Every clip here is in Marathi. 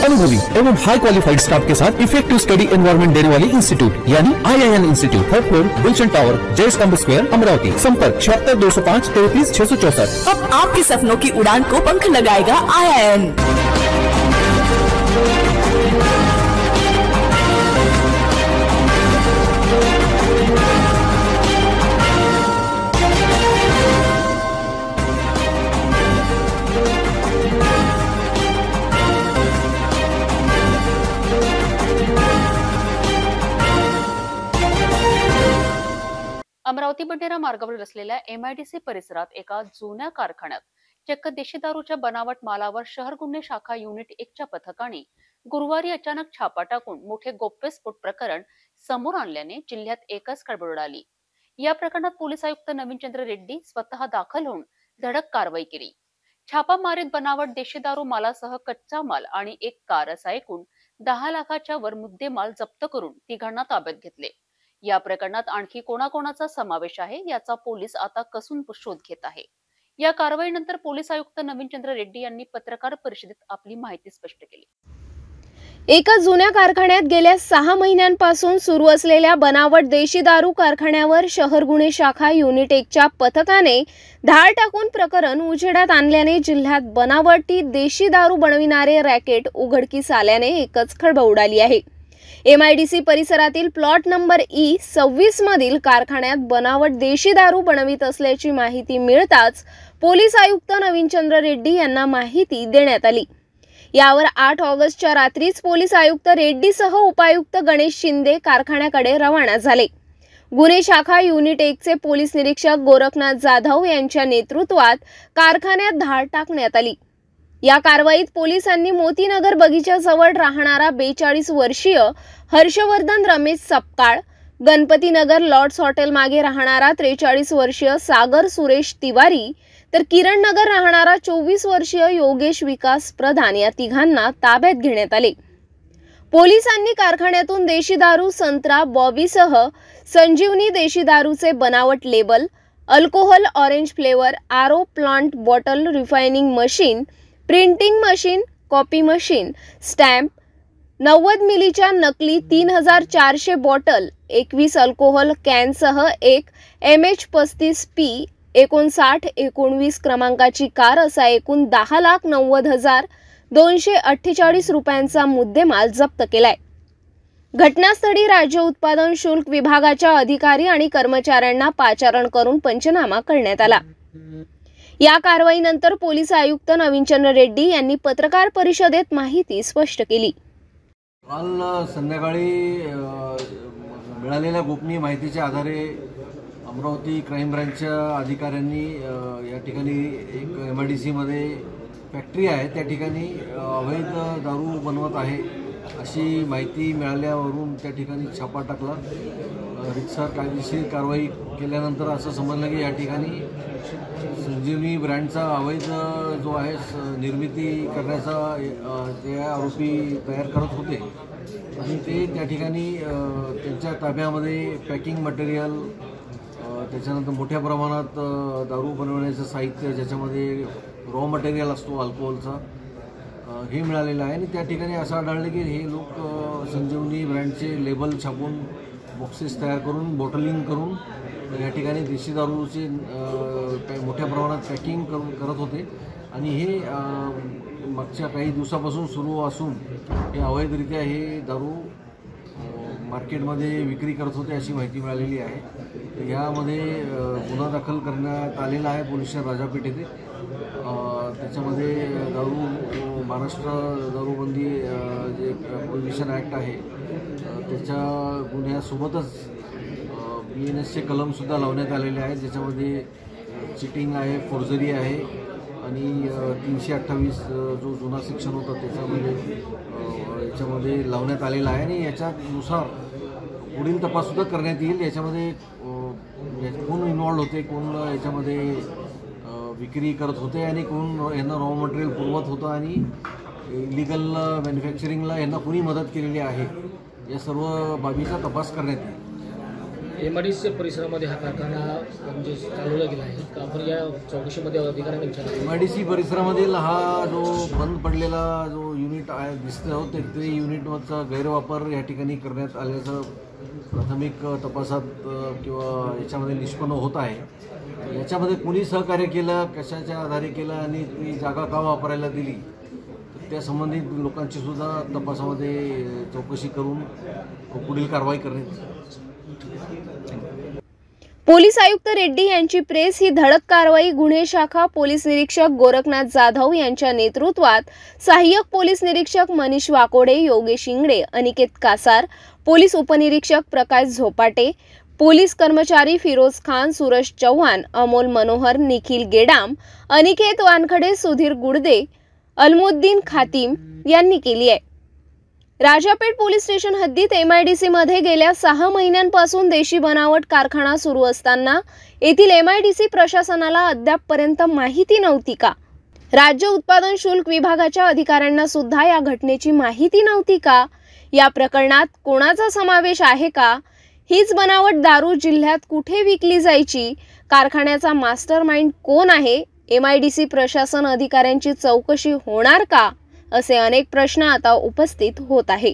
अनुभवी एवं हाई क्वालिफाइड स्टाफ के साथ इफेक्टिव स्टडी एनवायरमेंट देने वाली इंस्टीट्यूट यानी IIN institute, third floor, Gulshan tower, Jai Stambh square, Amravati. संपर्क 76 205 33 664। अब आपके सपनों की उड़ान को पंख लगाएगा IIN। अमरावती बंडेरा मार्गावर असलेल्या MIDC परिसरात एका जुन्या कारखान्यात चक्क देशी दारूच्या बनावट मालावर शहर गुन्हे शाखा युनिट 1च्या पथकाने गुरुवारी अचानक छापा टाकून मोठे गौप्यस्फोट प्रकरण समोर आणल्याने जिल्ह्यात एकच खळबळ उडाली। या प्रकरणात पोलीस आयुक्त नवीनचंद्र रेड्डी स्वतः दाखल होऊन धडक कारवाई केली। छापा मारीत बनावट देशी दारू मालासह कच्चा माल आणि एक कार असा एकूण 10 लाखाच्या वर मुद्देमाल जप्त करून तिघांना ताब्यात घेतले। या प्रकरणात आणखी कोणाकोणाचा समावेश आहे याचा पोलीस आता कसून शोध घेत आहे। या कारवाईनंतर पोलीस आयुक्त नवीनचंद्र रेड्डी यांनी पत्रकार परिषदेत आपली माहिती स्पष्ट केली। एका जुन्या कारखान्यात गेल्या 6 महिन्यांपासून सुरू असलेल्या बनावट देशी दारू कारखान्यावर शहर गुन्हे शाखा युनिट 1च्या पथकाने धाड टाकून प्रकरण उजेडात आणल्याने जिल्ह्यात बनावटी देशी दारू बनविणारे रॅकेट उघडकीस आल्याने एकच खळबळ उडाली आहे। MIDC परिसरातील प्लॉट नंबर E26 मधील कारखान्यात बनावट देशी दारू बनवित असल्याची माहिती मिळताच पोलीस आयुक्त नवीनचंद्र रेड्डी यांना माहिती देण्यात आली। यावर 8 ऑगस्टच्या रात्रीच पोलीस आयुक्त रेड्डीसह उपायुक्त गणेश शिंदे कारखान्याकडे रवाना झाले। गुन्हे शाखा युनिट 1चे पोलीस निरीक्षक गोरखनाथ जाधव यांच्या नेतृत्वात कारखान्यात धाड टाकण्यात आली। या कारवाईत पोलिसांनी मोतीनगर बगीच्याजवळ राहणारा 42 वर्षीय हर्षवर्धन रमेश सपकाळ, गणपतीनगर लॉर्ड्स हॉटेल मागे राहणारा 43 वर्षीय सागर सुरेश तिवारी तर किरण नगर राहणारा 24 वर्षीय योगेश विकास प्रधान या तिघांना ताब्यात घेण्यात आले। पोलिसांनी कारखान्यातून देशी दारू संत्रा बॉबीसह संजीवनी देशी दारूचे बनावट label, alcohol orange flavour, RO plant bottle refining machine, printing machine, copy machine, stamp, 90 मिलीच्या नकली 3400 बॉटल, 21 अल्कोहोल कॅनसह एक MH35P 5919 क्रमांकाची कार असा एकूण 10,90,248 रुपयांचा मुद्देमाल जप्त केलाय। घटनास्थळी राज्य उत्पादन शुल्क विभागाच्या अधिकारी आणि कर्मचाऱ्यांना पाचारण करून पंचनामा करण्यात आला। या कारवाईनंतर पोलीस आयुक्त नवीनचंद्र रेड्डी यांनी पत्रकार परिषदेत माहिती स्पष्ट केली। काल संध्याकाळी मिळालेल्या गोपनीय माहितीच्या आधारे अमरावती क्राईम ब्रांचच्या अधिकाऱ्यांनी या ठिकाणी एक MIDC मध्ये फॅक्टरी आहे, त्या ठिकाणी अवैध दारू बनवत आहे अशी माहिती मिळाल्यावरून त्या ठिकाणी छापा टाकला। रितसर कायदेशीर कारवाई केल्यानंतर असं समजलं की या ठिकाणी संजीवनी ब्रँडचा अवैध जो आहे निर्मिती करण्याचा ते आरोपी तयार करत होते आणि ते त्या ठिकाणी त्यांच्या ताब्यामध्ये पॅकिंग मटेरियल, त्याच्यानंतर मोठ्या प्रमाणात दारू बनवण्याचं साहित्य ज्याच्यामध्ये रॉ मटेरियल असतो अल्कोहोलचा, हे मिळालेलं आहे। आणि त्या ठिकाणी असं आढळलं की हे लोक संजीवनी ब्रँडचे लेबल छापून बॉक्सेस तयार करून बॉटलिंग करून या ठिकाणी देशी दारूचे मोठ्या प्रमाणात पॅकिंग करत होते आणि हे मागच्या काही दिवसापासून सुरू असून हे अवैधरित्या हे दारू मार्केटमध्ये विक्री करत होते अशी माहिती मिळालेली आहे। यामध्ये गुन्हा दाखल करण्यात आलेला आहे पोलीस स्टेशन राजापेठ येथे। त्याच्यामध्ये दारू महाराष्ट्र दारूबंदी जे प्रोहिबिशन ॲक्ट आहे त्याच्या गुन्ह्यासोबतच BNSचे कलमसुद्धा लावण्यात आलेले आहेत, ज्याच्यामध्ये चिटिंग आहे, फोर्जरी आहे आणि 328 जो जुना सेक्शन होता त्याच्यामध्ये याच्यामध्ये लावण्यात आलेला आहे। आणि याच्यानुसार पुढील तपाससुद्धा करण्यात येईल। याच्यामध्ये कोण इन्व्हॉल्व होते, कोण याच्यामध्ये विक्री करत होते आणि कोण यांना रॉ मटेरियल पुरवत होतं आणि इलिगल मॅन्युफॅक्चरिंगला यांना कोणी मदत केलेली आहे या सर्व बाबीचा तपास करण्यात येईल। MIDC परिसरामध्ये हा कारखाना म्हणजे चालवला गेला आहे का? आपण या चौकशीमध्ये अधिकाऱ्यांना विचारलं. MIDC परिसरामधील हा जो बंद पडलेला जो युनिट आहे दिसतो ते युनिटचा गैरवापर या ठिकाणी करण्यात आल्याचं प्राथमिक तपासात किंवा याच्यामध्ये निष्पन्न होत आहे. याच्यामध्ये कोणी सहकार्य केलं, कशाच्या आधारे केलं आणि ती जागा का वापरायला दिली त्या संबंधित लोकांची सुद्धा तपासामध्ये चौकशी करून पुढील कारवाई करण्यात. पोलीस आयुक्त रेड्डी यांची प्रेस ही धडक कारवाई गुन्हे शाखा पोलीस निरीक्षक गोरखनाथ जाधव यांच्या नेतृत्वात सहाय्यक पोलीस निरीक्षक मनीष वाकोडे, योगेश इंगडे, अनिकेत कासार, पोलीस उपनिरीक्षक प्रकाश झोपाटे, पोलीस कर्मचारी फिरोज खान, सूरज चव्हाण, अमोल मनोहर, निखिल गेडाम, अनिकेत वानखडे, सुधीर गुडदे, अलमुद्दीन खातीम यांनी केली आहे. राजापेठ पोलीस स्टेशन हद्दीत MIDC मध्ये गेल्या 6 महिन्यांपासून देशी बनावट कारखाना सुरू असताना येथील MIDC प्रशासनाला अद्यापपर्यंत माहिती नव्हती का? राज्य उत्पादन शुल्क विभागाच्या अधिकाऱ्यांना सुद्धा या घटनेची माहिती नव्हती का? या प्रकरणात कोणाचा समावेश आहे का? हीच बनावट दारू जिल्ह्यात कुठे विकली जायची? कारखान्याचा मास्टरमाइंड कोण आहे? MIDC प्रशासन अधिकाऱ्यांची चौकशी होणार का? असे अनेक प्रश्न आता उपस्थित होत आहे.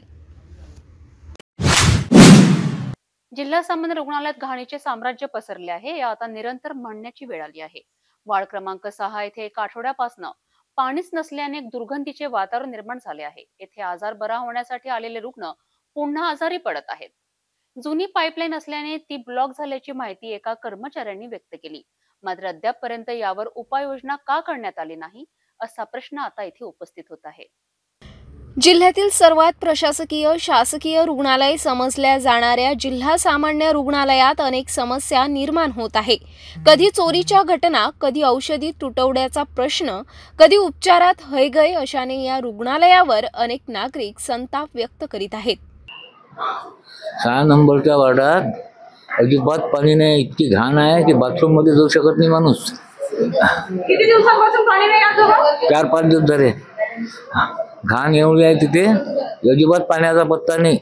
जिल्हा सामान्य रुग्णालयात घाणीचे साम्राज्य पसरले आहे, हे आता निरंतर म्हणण्याची वेळ आली आहे. वार्ड क्रमांक 6 येथे एक आठवड्यापासून पाणीच नसल्याने एक दुर्गंधीचे वातावरण निर्माण झाले आहे. येथे आजार बरा होण्यासाठी आलेले रुग्ण पुन्हा आजारी पडत आहेत. जुनी पाईपलाईन असल्याने ती ब्लॉक झाल्याची माहिती एका कर्मचाऱ्यांनी व्यक्त केली. मात्र अद्यापपर्यंत यावर उपाययोजना का करण्यात आली नाही असा प्रश्न आता इथे उपस्थित होत आहे. जिल्ह्यातील सर्वात प्रशासकीय शासकीय रुग्णालय समजल्या जाणाऱ्या जिल्हा सामान्य रुग्णालयात अनेक समस्या निर्माण होत आहे. कधी चोरीच्या घटना, कधी औषधी तुटवड्याचा प्रश्न, कधी उपचारात हयगय अशाने या रुग्णालयावर अनेक नागरिक संताप व्यक्त करीत आहेत. 6 नंबरच्या वार्डात अजिबात पाणी नाही. इतकी घाण आहे की बाथरूम मध्ये जाऊ शकत नाही माणूस. किती दिवसांपासून पाणी नाही आलं? 4-5 दिवस झाले. घाण एवढी आहे तिथे, अजिबात पाण्याचा पत्ता नाही.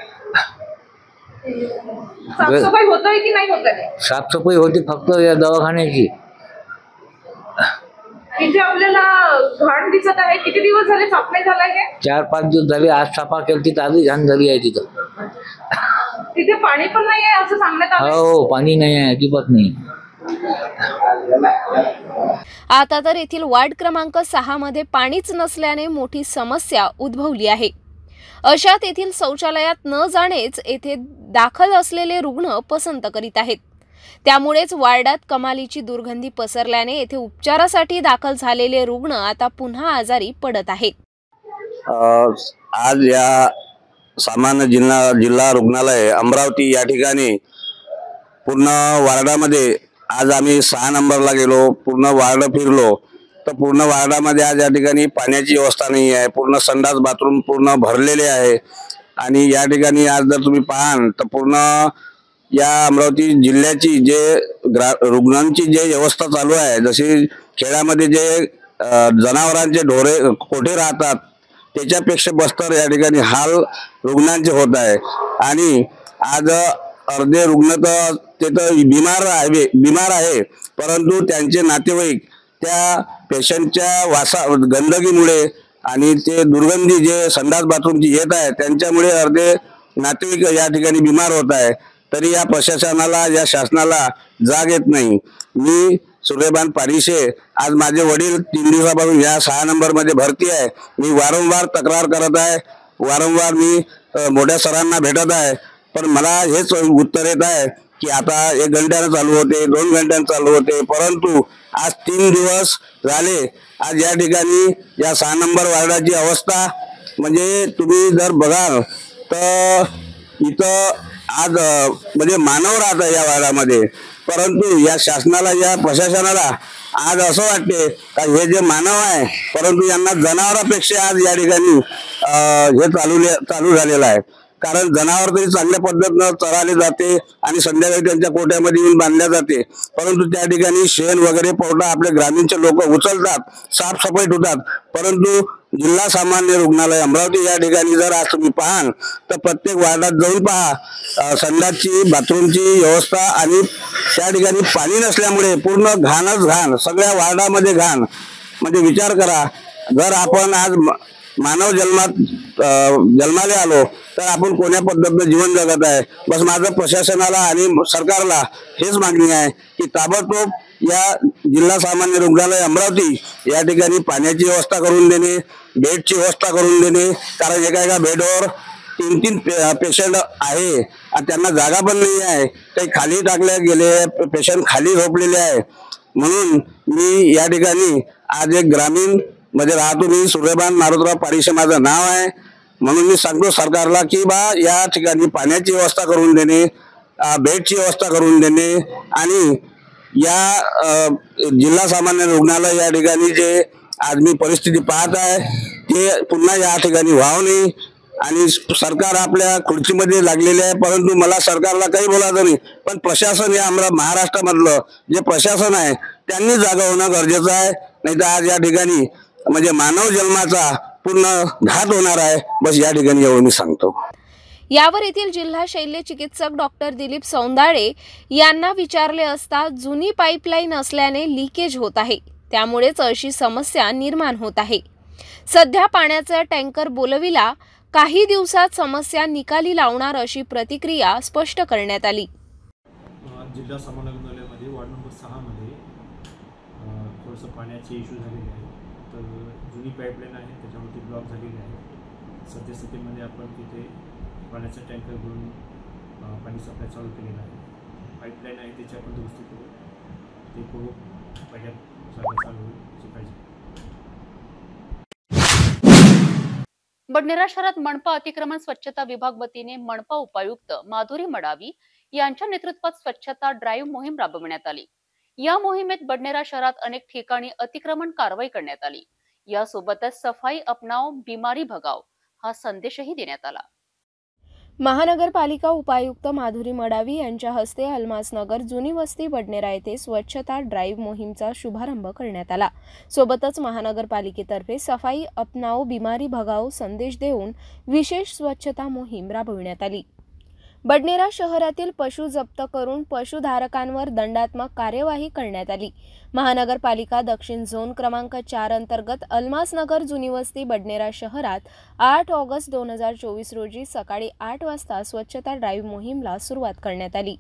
साफसफाई होतोय की नाही होत आहे? साफसफाई होती फक्त या दवाखान्याची. इथे आपल्याला घाण दिसत आहे. किती दिवस झाले साफ नाही झालाय हे? 4-5 दिवस झाले. आज सफा केली तिथं आधी घाण झाली आहे तिथं. तिथे पाणी पण नाही आहे असं सांगण्यात आलं. हो, पाणी नाही आहे, अजिबात नाही. आता तर येथील वार्ड क्रमांक 6 मध्ये पाणीच नसल्याने मोठी समस्या उद्भवली आहे. अशात येथील शौचालयात न जाणेच येथे दाखल असलेले रुग्ण पसंत करीत आहेत. त्यामुळेच वार्डात कमालीची दुर्गंधी पसरल्याने येथे उपचारासाठी दाखल झालेले रुग्ण आता पुन्हा आजारी पडत आहेत. आज या सामान्य जिल्हा रुग्णालय अमरावती या ठिकाणी पूर्ण वार्डामध्ये आज आम्ही 6 नंबरला गेलो. पूर्ण वार्ड फिरलो तर पूर्ण वार्डामध्ये आज या ठिकाणी पाण्याची व्यवस्था नाही आहे. पूर्ण संडास बाथरूम पूर्ण भरलेले आहे. आणि या ठिकाणी आज जर तुम्ही पाहाल तर पूर्ण या अमरावती जिल्ह्याची जे रुग्णांची जे व्यवस्था चालू आहे, जशी खेड्यामध्ये जे जनावरांचे कोठे राहतात त्याच्यापेक्षा बस्तर या ठिकाणी हाल रुग्णांचे होत आहे. आणि आज अर्धे रुग्ण तर ते तर बिमार आहे, परंतु त्यांचे नातेवाईक त्या पेशंटच्या गंदगीमुळे आणि ते दुर्गंधी जे संडास बाथरूमची येत आहे त्यांच्यामुळे अर्धे नातेवाईक या ठिकाणी बिमार होत आहे. तरी या प्रशासनाला, या शासनाला जाग येत नाही. मी सूर्यभान पारिशे, आज माझे वडील 3 दिवसापासून या 6 नंबरमध्ये भरती आहे. मी वारंवार तक्रार करत आहे, वारंवार मी मोठ्या सरांना भेटत आहे, पण मला हेच उत्तर येत आहे की आता 1 घंट्यानं चालू होते, 2 घंट्यानं चालू होते, परंतु आज 3 दिवस झाले. आज या ठिकाणी या 6 नंबर वार्डाची अवस्था म्हणजे तुम्ही जर बघाल तर इथं आज म्हणजे मानव राहत आहे या वार्डामध्ये, परंतु या शासनाला, या प्रशासनाला आज असं वाटते का हे जे मानव आहे परंतु यांना जनावरांपेक्षा आज या ठिकाणी हे चालू झालेलं आहे. कारण जनावर तरी चांगल्या पद्धतीनं चराले जाते आणि संध्याकाळी त्यांच्या कोट्यामध्ये येऊन बांधल्या जाते, परंतु त्या ठिकाणी शेण वगैरे पौडा आपले ग्रामीणचे लोक उचलतात, साफसफाई ठेवतात, परंतु जिल्हा सामान्य रुग्णालय अमरावती या ठिकाणी जर आज तुम्ही पाहाल तर प्रत्येक वार्डात जाऊन पहा, संडासची बाथरूमची व्यवस्था आणि त्या ठिकाणी पाणी नसल्यामुळे पूर्ण घाणच घाण, सगळ्या वार्डामध्ये घाण. म्हणजे विचार करा, जर आपण आज मानव जन्माला आलो तर आपण कोण्या पद्धतीने जीवन जगत आहे. बस माझं प्रशासनाला आणि सरकारला हेच मागणी आहे की ताबडतोब या जिल्हा सामान्य रुग्णालय अमरावती या ठिकाणी पाण्याची व्यवस्था करून देणे, बेडची व्यवस्था करून देणे. कारण एका बेडवर 3-3 पेशंट आहे आणि त्यांना जागा पण नाही आहे. काही खाली टाकले गेले, पेशंट खाली झोपलेले आहे. म्हणून मी या ठिकाणी आज एक ग्रामीण मध्ये राहतो, मी सूर्यभान मारुतराव पारिशे माझं नाव आहे. म्हणून मी सांगतो सरकारला की बा या ठिकाणी पाण्याची व्यवस्था करून देणे, बेडची व्यवस्था करून देणे आणि या जिल्हा सामान्य रुग्णालय या ठिकाणी जे आज मी परिस्थिती पाहत आहे ते पुन्हा या ठिकाणी व्हावं नाही. आणि सरकार आपल्या खुर्चीमध्ये लागलेले आहे, परंतु मला सरकारला काही बोलायचं नाही. पण प्रशासन या महाराष्ट्रामधलं जे प्रशासन आहे त्यांनी जागा होणं गरजेचं आहे. नाही तर आज या ठिकाणी म्हणजे मानव जन्माचा पूर्ण घात होणार आहे. बस या ठिकाणी एवढं मी सांगतो. यावर येथील जिल्हा शल्य चिकित्सक डॉक्टर दिलीप सौंदाळे यांना विचारले असता जुनी पाईपलाईन असल्याने लिकेज होत आहे, त्यामुळेच अशी समस्या निर्माण होत आहे. सध्या पाण्याचा टँकर बोलविला, काही दिवसात समस्या निकाली लावणार अशी प्रतिक्रिया स्पष्ट करण्यात आली. जिल्हा सामान्य रुग्णालयामध्ये वार्ड नंबर 6 मध्ये थोडंसं पाण्याचे इश्यू झालेले आहे. तर जुनी पाईपलाईन आहे त्याच्यावरती ब्लॉक झालेली आहे. सद्यस्थितीमध्ये आपण तिथे पाण्याचा टँकर घेऊन पाणी सप्लाय चालू केलेला आहे. पाईपलाईन आहे त्याची आपण दुरुस्ती करू, ते करू पहिल्या चालू पाहिजे. बडनेरा शहरात मनपा अतिक्रमण स्वच्छता विभाग वतीने मनपा उपायुक्त माधुरी मडावी यांच्या नेतृत्वात स्वच्छता ड्राईव्ह मोहीम राबविण्यात आली. या मोहिमेत बडनेरा शहरात अनेक ठिकाणी अतिक्रमण कारवाई करण्यात आली. यासोबतच सफाई अपनाव बिमारी भगाव हा संदेशही देण्यात आला. महानगरपालिका उपायुक्त माधुरी मडावी यांच्या हस्ते अल्मासनगर जुनी वस्ती बडनेरा येथे स्वच्छता ड्राईव्ह मोहीमचा शुभारंभ करण्यात आला. सोबतच महानगरपालिकेतर्फे सफाई अपनाओ बिमारी भगाओ संदेश देऊन विशेष स्वच्छता मोहीम राबविण्यात आली. बडनेरा शहरातील पशु जप्त करून पशुधारकांवर दंडात्मक कार्यवाही करण्यात आली. महानगरपालिका दक्षिण झोन क्रमांक 4 अंतर्गत अल्मासनगर जुनी वस्ती बडनेरा शहरात 8 ऑगस्ट 2024 रोजी सकाळी 8 वाजता स्वच्छता ड्राईव्ह मोहीमला सुरुवात करण्यात आली.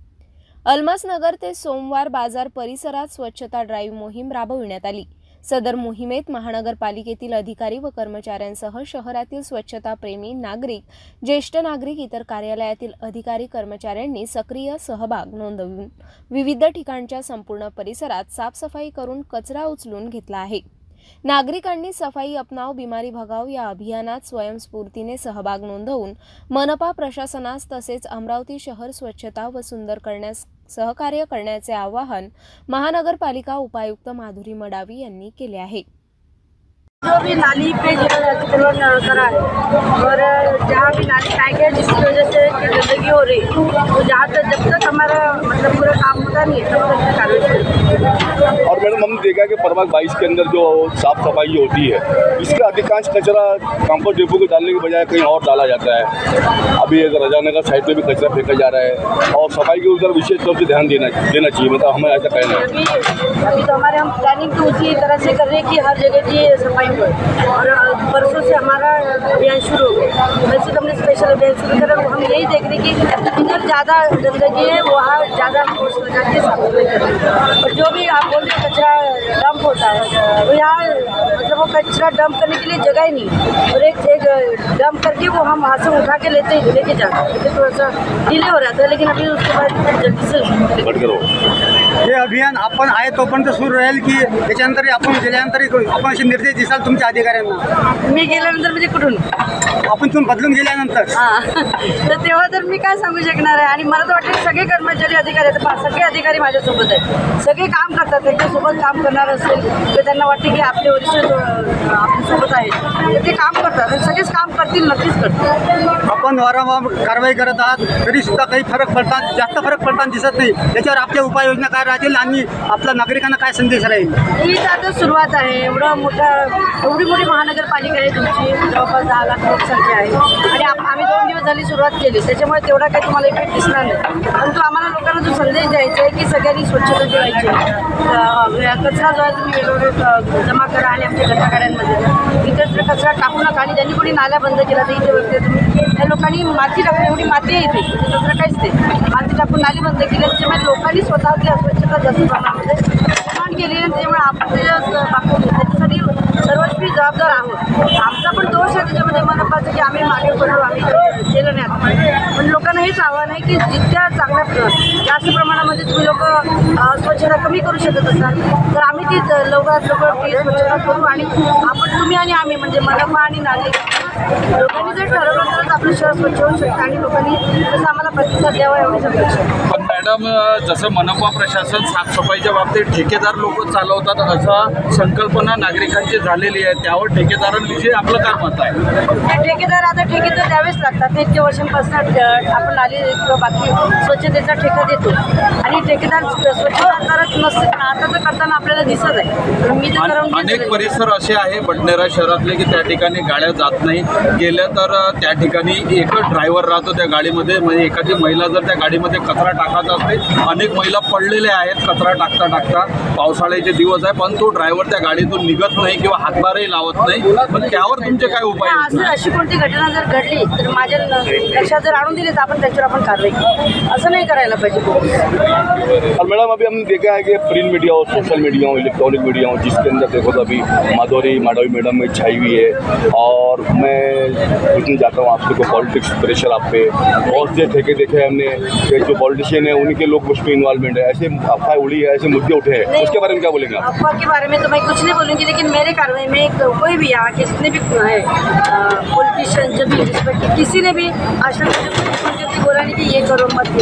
अल्मासनगर ते सोमवार बाजार परिसरात स्वच्छता ड्राईव्ह मोहीम राबविण्यात आली. सदर मोहिमेत महानगरपालिकेतील अधिकारी व कर्मचाऱ्यांसह शहरातील स्वच्छता प्रेमी नागरिक, ज्येष्ठ नागरिक, इतर कार्यालयातील अधिकारी कर्मचाऱ्यांनी सक्रिय सहभाग नोंदवून विविध ठिकाणच्या संपूर्ण परिसरात साफसफाई करून कचरा उचलून घेतला आहे. नागरिकांनी सफाई अपनाव बिमारी भगाव या अभियानात स्वयंस्फूर्तीने सहभाग नोंदवून मनपा प्रशासनास तसेच अमरावती शहर स्वच्छता व सुंदर करण्यास सहकार्य करण्याचे आवाहन महानगरपालिका उपायुक्त माधुरी मडावी यांनी केले आहे. जो भी नाली पे जो अतिक्रमण करा है और जहाँ भी नाली पैक है जिसकी वजह से गंदगी हो रही, तो जहाँ तक जब तक हमारा मतलब पूरा काम होता नहीं तब तक कार्रवाई. और मैडम हमने देखा कि प्रभाग 22 के अंदर जो साफ सफाई होती है इसका अधिकांश कचरा कंपोस्ट डिपो को डालने के बजाय कहीं और डाला जाता है. अभी एक रजानगर साइड पे भी कचरा फेंका जा रहा है और सफाई के ऊपर विशेष रूप से ध्यान देना चाहिए. मतलब हमें ऐसा कहना है. अभी तो हमारे हम प्लानिंग तो उसी तरह से कर रहे हैं कि हर जगह की सफाई और परसों से हमारा अभियान शुरू हो गया. वैसे तो हमने स्पेशल अभियान शुरू करा. हम यही देख रहे हैं कि जिधर ज़्यादा गंदगी है वहाँ ज़्यादा फोर्स लगा के साफ सफाई कर रहे हैं. और जो भी आप बोल रहे कचरा डंप होता है वो यहाँ मतलब वो कचरा डंप करने के लिए जगह ही नहीं, और एक डंप करके वो हम वहाँ से उठा के लेके जाते हैं. थोड़ा सा डिले हो रहा था लेकिन अभी उसके बाद जल्दी से हे अभियान आपण आहे तोपर्यंत सुरू राहील की त्याच्यानंतर आपण गेल्यानंतर आपण असे निर्देश दिसाल तुमच्या अधिकाऱ्यांना? मी गेल्यानंतर म्हणजे कुठून आपण तुम्ही बदलून गेल्यानंतर तर तेव्हा तर मी काय सांगू शकणार आहे. आणि मला तर वाटतं सगळे कर्मचारी अधिकारी आहेत, सगळे अधिकारी माझ्यासोबत आहेत, सगळे काम करतात. त्यांच्यासोबत काम करणार असेल तर त्यांना वाटते की आपले वरिष्ठ आपल्यासोबत आहेत तर ते काम करतात आणि सगळेच काम करतील, नक्कीच करतील. आपण वारंवार कारवाई करत आहात तरी सुद्धा काही फरक पडतात, जास्त फरक पडताना दिसत नाही. त्याच्यावर आपल्या उपाययोजना काय राहतील आणि आपल्या नागरिकांना काय संदेश राहील? ही आता सुरुवात आहे. एवढी मोठी महानगरपालिका आहे तुमची, जवळपास 10 लाख लोकसंख्या आहे आणि आम्ही 2 दिवस झाली सुरुवात केली, त्याच्यामुळे तेवढा काही तुम्हाला इफेक्ट दिसणार नाही. परंतु आम्हाला लोकांना जो संदेश द्यायचा आहे की सगळ्यांनी स्वच्छता ठेवायची, कचरा जो आहे तुम्ही वेगवेगळे जमा करा आणि आमच्या गटागाड्यांमध्ये इतर कचरा टाकू नका. आणि ज्यांनी कोणी नाल्या बंद केला तर इथे बघते तुम्ही त्या लोकांनी माती टाकून, एवढी माती आहे इथे, कचरा काहीच नाही, माती टाकून नाली बंद केली. त्याच्यामुळे लोकांनी स्वतःची अस्वच्छता जास्त प्रमाणामध्ये निर्माण केली आणि त्याच्यामुळे आपण त्याच्यासाठी सर्वस्वी जबाबदार आहोत. आमचा पण दोष आहे त्याच्यामध्ये मनपाचं की आम्ही मागे पडलो, आम्ही केलं नाही. पण लोकांना हेच आव्हान आहे की जितक्या चांगल्या जास्त प्रमाणामध्ये तुम्ही लोक स्वच्छता कमी करू शकत असाल तर आम्ही ती लवकरात लवकर स्वच्छता करू. आणि आपण तुम्ही आणि आम्ही म्हणजे मनपा आणि नागरिक लोकांनी जर ठरवलं तरच आपलं शहर स्वच्छ होऊ शकतं आणि लोकांनी तसं आम्हाला प्रतिसाद द्यावा एवढीच अपेक्षा. पण मॅडम, जसं मनपा प्रशासन साफसफाईच्या बाबतीत ठेकेदार लोक चालवतात असं संकल्पना नागरिकांची झालेली आहे, त्यावर ठेकेदारांविषयी आपलं काय मत आहे? ठेकेदार आता ठेके तर द्यावेच लागतात. इतक्या वर्षांपासून आपण नाली बाकी स्वच्छतेचा ठेका देतो आणि ठेकेदार स्वच्छता करत नसते, आता तर करताना आपल्याला दिसत आहे. मी तर अनेक परिसर असे आहे बडनेरा शहरातले की त्या ठिकाणी गाड्या जात नाही, गेल्या तर त्या ठिकाणी एकच ड्रायव्हर राहतो त्या गाडीमध्ये. म्हणजे एखादी महिला जर त्या गाडीमध्ये कचरा टाकत असते, अनेक महिला पडलेल्या आहेत कचरा टाकता टाकता, पावसाळ्याचे दिवस आहे, पण तो ड्रायव्हर त्या गाडीतून निघत नाही किंवा हातभारही लावत नाही. पण त्यावर तुमचे काय उपाय? अशी कोणती घटना जर घडली तर माझ्या लक्षात जर आणून दिले तर आपण त्याच्यावर आपण कारवाई करू. असं नाही करायला पाहिजे. और मैडम, अभी हमने देखा है कि प्रिंट मीडिया और सोशल मीडिया और इलेक्ट्रॉनिक मीडिया हो, जिसके अंदर देखो तो अभी माधुरी मैडम में छाई हुई है. और मैं पूछना चाहता हूँ आपसे को पॉलिटिक्स प्रेशर आप पे, बहुत से ठेके देखे हैं हमने कि जो पॉलिटिशियन है उनके लोग उसमें इन्वॉल्वमेंट है, ऐसे अफवाह उड़ी है, ऐसे मुद्दे उठे हैं, उसके बारे में क्या बोलेंगे आप? अफवाह के बारे में तो मैं कुछ नहीं बोलूँगी, लेकिन मेरे कार्रवाई में कोई भी यहाँ के जितने भी है पॉलिटिशियन जब भी जिसमें किसी ने भी आश्रम बोला नहीं कि ये करो मत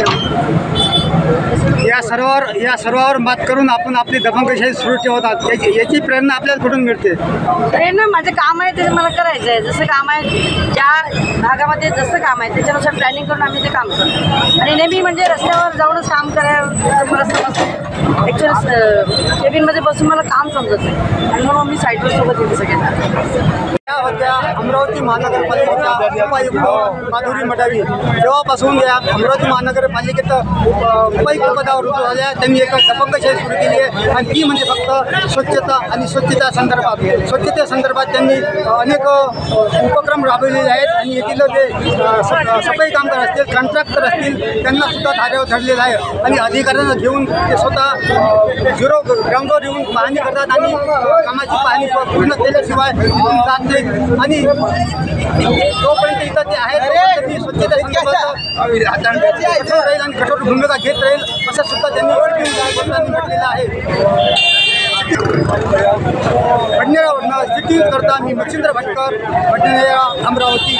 या सर्वावर मात करून आपण आपली दबंगशाही सुरू ठेवतात. याची प्रेरणा आपल्याला कुठून मिळते? प्रेरणा माझं काम आहे ते मला करायचं आहे. जसं काम आहे ज्या भागामध्ये जसं काम आहे त्याच्यानुसार प्लॅनिंग करून आम्ही ते काम करतो. आणि नेहमी म्हणजे रस्त्यावर जाऊनच काम करायला मला समजतं. ॲक्च्युअली केबिनमध्ये बसून मला काम समजत नाही आणि म्हणून मी साईडवर सोबत येते सगळ्यांना. त्या होत्या अमरावती महानगरपालिकेच्या उपायुक्त माधुरी मडावी. तेव्हापासून या अमरावती महानगरपालिकेत उपायुक्त पदावर रुजू झाल्या. त्यांनी एक दबंगशाही सुरू केली आहे आणि ती म्हणजे फक्त स्वच्छता आणि स्वच्छतेसंदर्भात त्यांनी अनेक उपक्रम राबवलेले आहेत. आणि येथील जे सफाई कामगार असतील, कॉन्ट्रॅक्टर असतील, त्यांना सुद्धा धाऱ्यावर धरलेलं आहे. आणि अधिकाऱ्यांना घेऊन ते स्वतः ग्राउंडवर येऊन पाहणी करतात आणि कामाची पाहणी पूर्ण केल्याशिवाय जात नाही. आणि जोपर्यंत इथं ते आहेत स्वच्छता राहील आणि कठोर भूमिका घेत राहील असं सुद्धा त्यांनी म्हटलेलं आहे. बडनेरावरनं सिटी करता मी मच्छिंद्र भटकर, बडनेरा, अमरावती.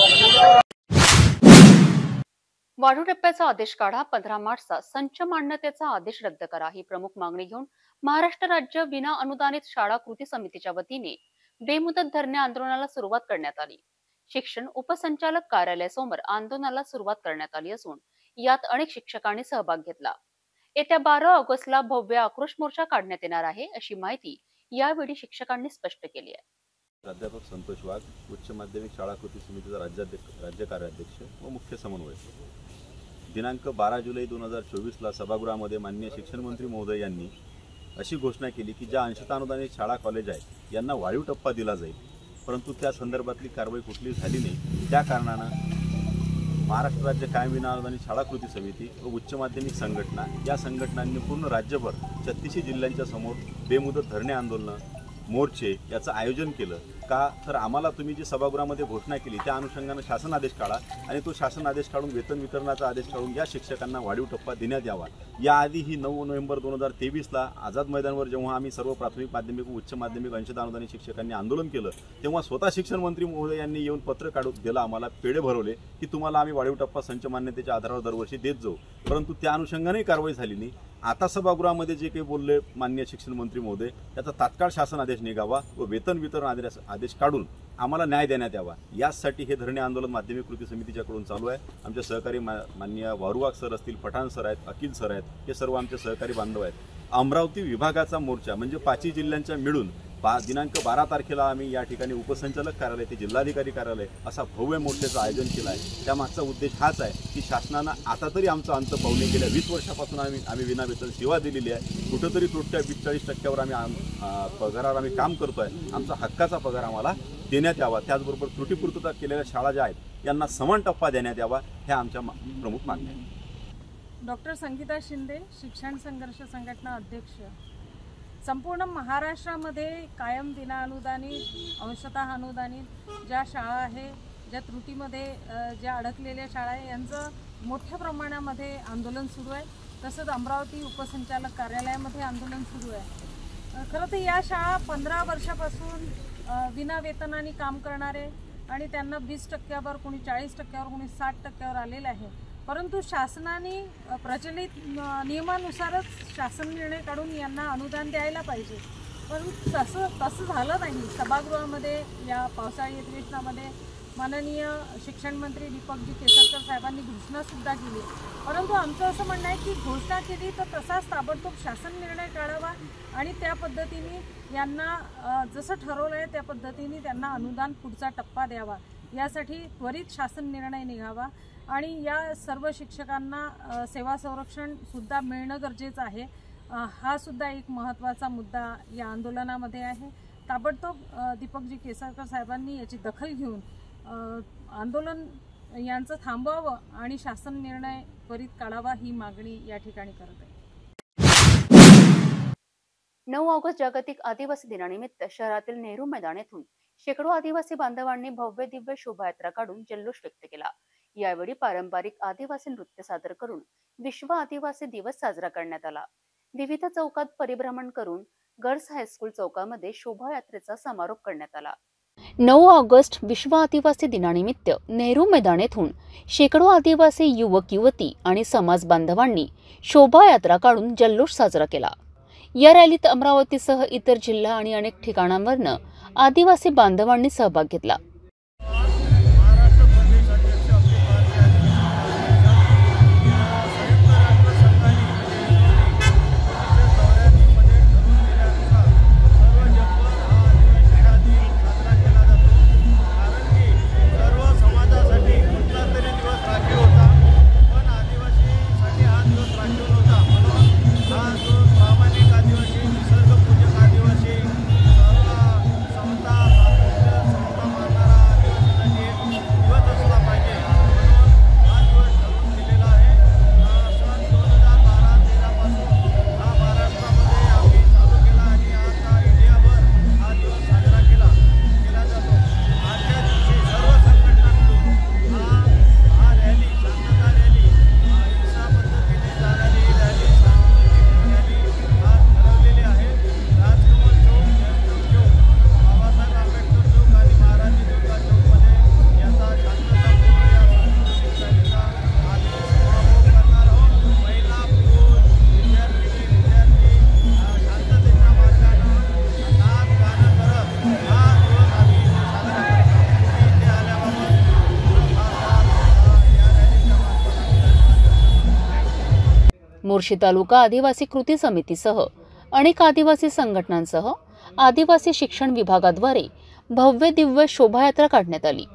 वाढू टप्प्याचा आदेश काढा, 15 मार्चचा संच मान्यतेचा आदेश रद्द करा ही प्रमुख मागणी घेऊन महाराष्ट्र राज्य विना अनुदानित शाळा कृती समितीच्या वतीने बेमुदत धरणे आंदोलनाला सुरुवात करण्यात आली. शिक्षण उपसंचालक कार्यालयासमोर आंदोलनाला सुरुवात करण्यात आली असून यात अनेक शिक्षकांनी सहभाग घेतला. येत्या 12 ऑगस्टला भव्य आक्रोश मोर्चा काढण्यात येणार आहे अशी माहिती यावेळी शिक्षकांनी स्पष्ट केली आहे. प्राध्यापक संतोष वाघ, उच्च माध्यमिक शाळा कृती समितीचा राज्य कार्याध्यक्ष व मुख्य समन्वयक. दिनांक 12 जुलै 2024ला सभागृहामध्ये माननीय शिक्षण मंत्री महोदय यांनी अशी घोषणा केली की ज्या अंशतः अनुदानित शाळा कॉलेज आहेत यांना वाढीव टप्पा दिला जाईल, परंतु त्या संदर्भातली कारवाई कुठली झाली नाही. त्या कारणानं महाराष्ट्र राज्य कायम विना अनुदानित शाळा कृती समिती व उच्च माध्यमिक संघटना या संघटनांनी पूर्ण राज्यभर 36 जिल्ह्यांच्या समोर बेमुदत धरणे आंदोलन मोर्चे याचं आयोजन केलं. का तर आम्हाला तुम्ही जी सभागृहामध्ये घोषणा केली त्या अनुषंगानं शासन आदेश काढा आणि तो शासन आदेश काढून वेतन वितरणाचा आदेश काढून या शिक्षकांना वाढीव टप्पा देण्यात यावा. याआधी ही 9 नोव्हेंबर 2023ला आझाद मैदानावर जेव्हा आम्ही सर्व प्राथमिक माध्यमिक व उच्च माध्यमिक अंशतः अनुदानित शिक्षकांनी आंदोलन केलं तेव्हा स्वतः शिक्षण मंत्री महोदय यांनी येऊन पत्र काढून दिलं, आम्हाला पेढे भरवले की तुम्हाला आम्ही वाढीव टप्पा संच मान्यतेच्या आधारावर दरवर्षी देत जाऊ, परंतु त्या अनुषंगानेही कारवाई झाली नाही. आता सभागृहामध्ये जे काही बोलले माननीय शिक्षण मंत्री महोदय त्याचा तात्काळ शासन आदेश निघावा व वेतन वितरण आदेश काढून आम्हाला न्याय देण्यात यावा यासाठी हे धरणे आंदोलन माध्यमिक कृती समितीच्याकडून चालू आहे। आमचे सहकारी माननीय वारुवाग सर असतील, पठाण सर आहेत, अखिल सर आहेत, हे सर्व आमचे सहकारी बांधव आहेत। अमरावती विभागाचा मोर्चा म्हणजे 5 जिल्ह्यांच्या मिळून दिनांक 12 तारखेला आम्ही या ठिकाणी उपसंचालक कार्यालय ते जिल्हाधिकारी कार्यालय असा भव्य मोर्चाचं आयोजन केलं आहे। त्यामागचा उद्देश हाच आहे की शासनानं आता तरी आमचा अंत पावले गेल्या 20 वर्षापासून आम्ही विनावेतन सेवा दिलेली आहे। कुठंतरी तुटत्या 42% आम्ही पगारावर आम्ही काम करतोय। आमचा हक्काचा पगार आम्हाला देण्यात यावा, त्याचबरोबर त्रुटीपूर्तता केलेल्या शाळा ज्या आहेत यांना समान टप्पा देण्यात यावा, ह्या आमच्या प्रमुख मागण्या आहेत। डॉक्टर संगीता शिंदे, शिक्षण संघर्ष संघटना अध्यक्ष। संपूर्ण महाराष्ट्रामध्ये कायम विनाअनुदानित, अंशतः अनुदानित ज्या शाळा आहे, ज्या त्रुटीमध्ये ज्या अडकलेल्या शाळा आहे, यांचं मोठ्या प्रमाणामध्ये आंदोलन सुरू आहे। तसंच अमरावती उपसंचालक कार्यालयामध्ये आंदोलन सुरू आहे। खरं तर या शाळा 15 वर्षापासून विनावेतनाने काम करणारे आणि त्यांना 20%वर, कोणी 40%वर, कोणी 60%वर आलेलं आहे। परंतु शासनाने प्रचलित नियमानुसारच शासन निर्णय काढून यांना अनुदान द्यायला पाहिजे, परंतु तसं झालं नाही। सभागृहामध्ये या पावसाळी अधिवेशनामध्ये माननीय शिक्षण मंत्री दीपकजी केसरकर साहेबांनी घोषणासुद्धा केली, परंतु आमचं असं म्हणणं आहे की घोषणा केली तर तसाच ताबडतोब शासन निर्णय काढावा आणि त्या पद्धतीने यांना जसं ठरवलं आहे त्या पद्धतीने त्यांना अनुदान पुढचा टप्पा द्यावा, यासाठी त्वरित शासन निर्णय निघावा आणि या सर्व शिक्षकांना सेवा संरक्षणसुद्धा मिळणं गरजेचं आहे। हा सुद्धा एक महत्त्वाचा मुद्दा या आंदोलनामध्ये आहे। ताबडतोब दीपकजी केसरकर साहेबांनी याची दखल घेऊन आंदोलन यांचं थांबवावं आणि शासन निर्णय त्वरित काढावा, ही मागणी या ठिकाणी करत आहे। 9 ऑगस्ट जागतिक आदिवासी दिनानिमित्त शहरातील नेहरू मैदान येथून शेकडो आदिवासी बांधवांनी भव्य दिव्य शोभायात्रा काढून जल्लोष व्यक्त केला। यावेळी पारंपरिक आदिवासी नृत्य सादर करून विश्व आदिवासी दिवस साजरा करण्यात आला। विविध चौकात परिभ्रमण करून गर्ल्स हायस्कूल चौकामध्ये शोभायात्रेचा समारोप करण्यात आला। 9 ऑगस्ट विश्व आदिवासी दिनानिमित्त नेहरू मैदान येथून शेकडो आदिवासी युवक युवती आणि समाज बांधवांनी शोभायात्रा काढून जल्लोष साजरा केला। या रॅलीत अमरावतीसह इतर जिल्हा आणि अनेक ठिकाणांवरून आदिवासी बांधवांनी सहभाग घेतला। मोर्शी तालुका आदिवासी कृती समितीसह अनेक आदिवासी संघटनांसह आदिवासी शिक्षण विभागाद्वारे भव्य दिव्य शोभायात्रा काढण्यात आली।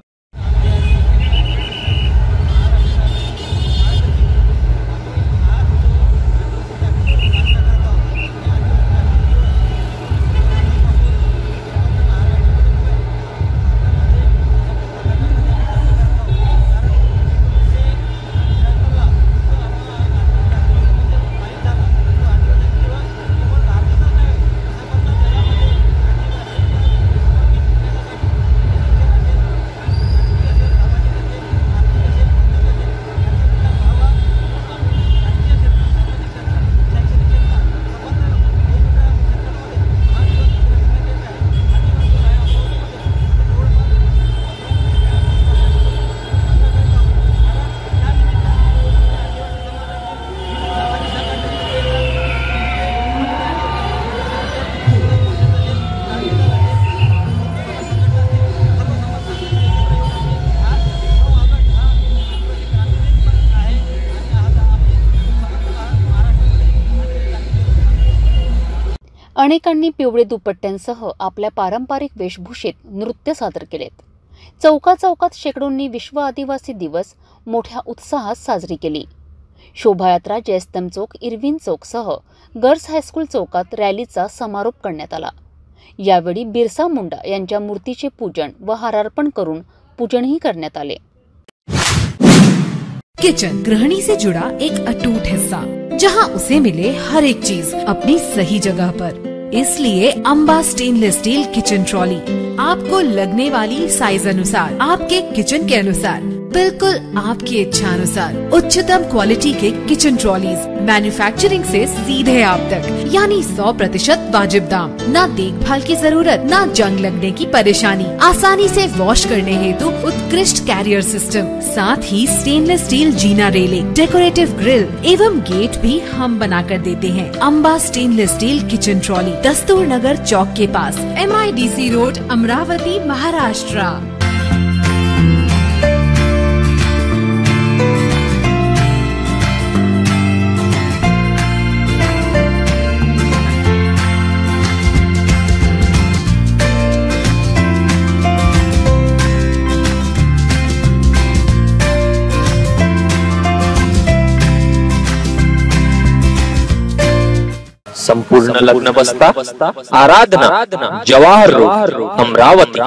अनेकांनी पिवळे दुपट्ट्यांसह आपल्या पारंपरिक वेशभूषेत नृत्य सादर केलेत. चौकाचौकात शेकडोंनी विश्व आदिवासी दिवस मोठ्या उत्साहात साजरी केली. शोभायात्रा जयस्तंभ चौक, इरविन चौकसह गर्ल्स हायस्कूल चौकात रॅलीचा समारोप करण्यात आला. यावेळी बिरसा मुंडा यांच्या मूर्तीचे पूजन व हारार्पण करून पूजनही करण्यात आले. किचन गृहिणी से जुड़ा एक अटूट हिस्सा, जहां उसे मिले हर एक चीज अपनी सही जगह पर. इसलिए Amba stainless steel kitchen trolley आपको लगने वाली साइज अनुसार, आपके किचन के अनुसार, बिल्कुल आपकी इच्छा अनुसार उच्चतम क्वालिटी के किचन ट्रॉलीज मैन्युफैक्चरिंग से सीधे आप तक, यानी 100% वाजिब दाम, ना देखभाल की जरूरत, ना जंग लगने की परेशानी, आसानी से वॉश करने हेतु उत्कृष्ट कैरियर सिस्टम, साथ ही स्टेनलेस स्टील जीना रेलिंग, डेकोरेटिव ग्रिल एवं गेट भी हम बना कर देते हैं. Amba stainless steel kitchen trolley, Dastur Nagar chowk के पास, MIDC रोड, अमरावती, महाराष्ट्र. संपूर्ण लग्न बस्ता आराधना जवाहर रोड अमरावती.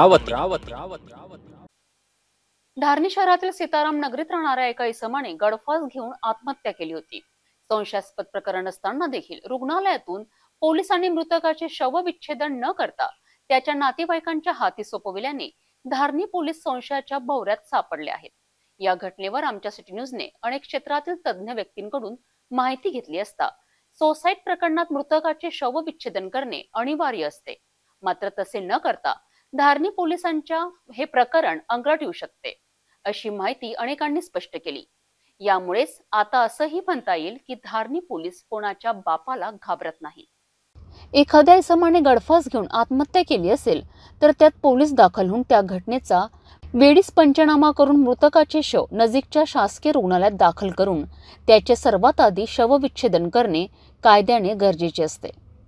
धारणी शहरातील सीताराम नगरीत राहणाऱ्या एका इसमाने गळफास घेऊन आत्महत्या केली होती. संशयास्पद प्रकरण असताना देखील रुग्णालयातून पोलिसांनी मृतकाचे शवविच्छेदन न करता त्याच्या नातेवाईकांच्या हाती सोपविल्याने धारणी पोलीस संशयाच्या भोवऱ्यात सापडले आहेत. या घटनेवर आमच्या सिटी न्यूजने अनेक क्षेत्रातील तज्ञ व्यक्तींकडून माहिती घेतली असता सोसाईट प्रकरणात मृतकाचे शवविच्छेदन करणे अनिवार्य असते, मात्र तसे न करता धारणी पोलिसांच्या हे प्रकरण अंगलट येऊ शकते, अशी माहिती अनेकांनी स्पष्ट केली. यामुळेच आता असंही म्हणता येईल की धारणी पोलीस कोणाच्या बापाला घाबरत नाही. एखाद्या इसमाने गळफास घेऊन आत्महत्या केली असेल तर त्यात पोलीस दाखल होऊन त्या घटनेचा वेळीच पंचनामा करून मृतकाचे शव नजीकच्या शासकीय रुग्णालयात दाखल करून त्याचे सर्वात आधी शवविच्छेदन करणे कायद्याने गरजेचे असते.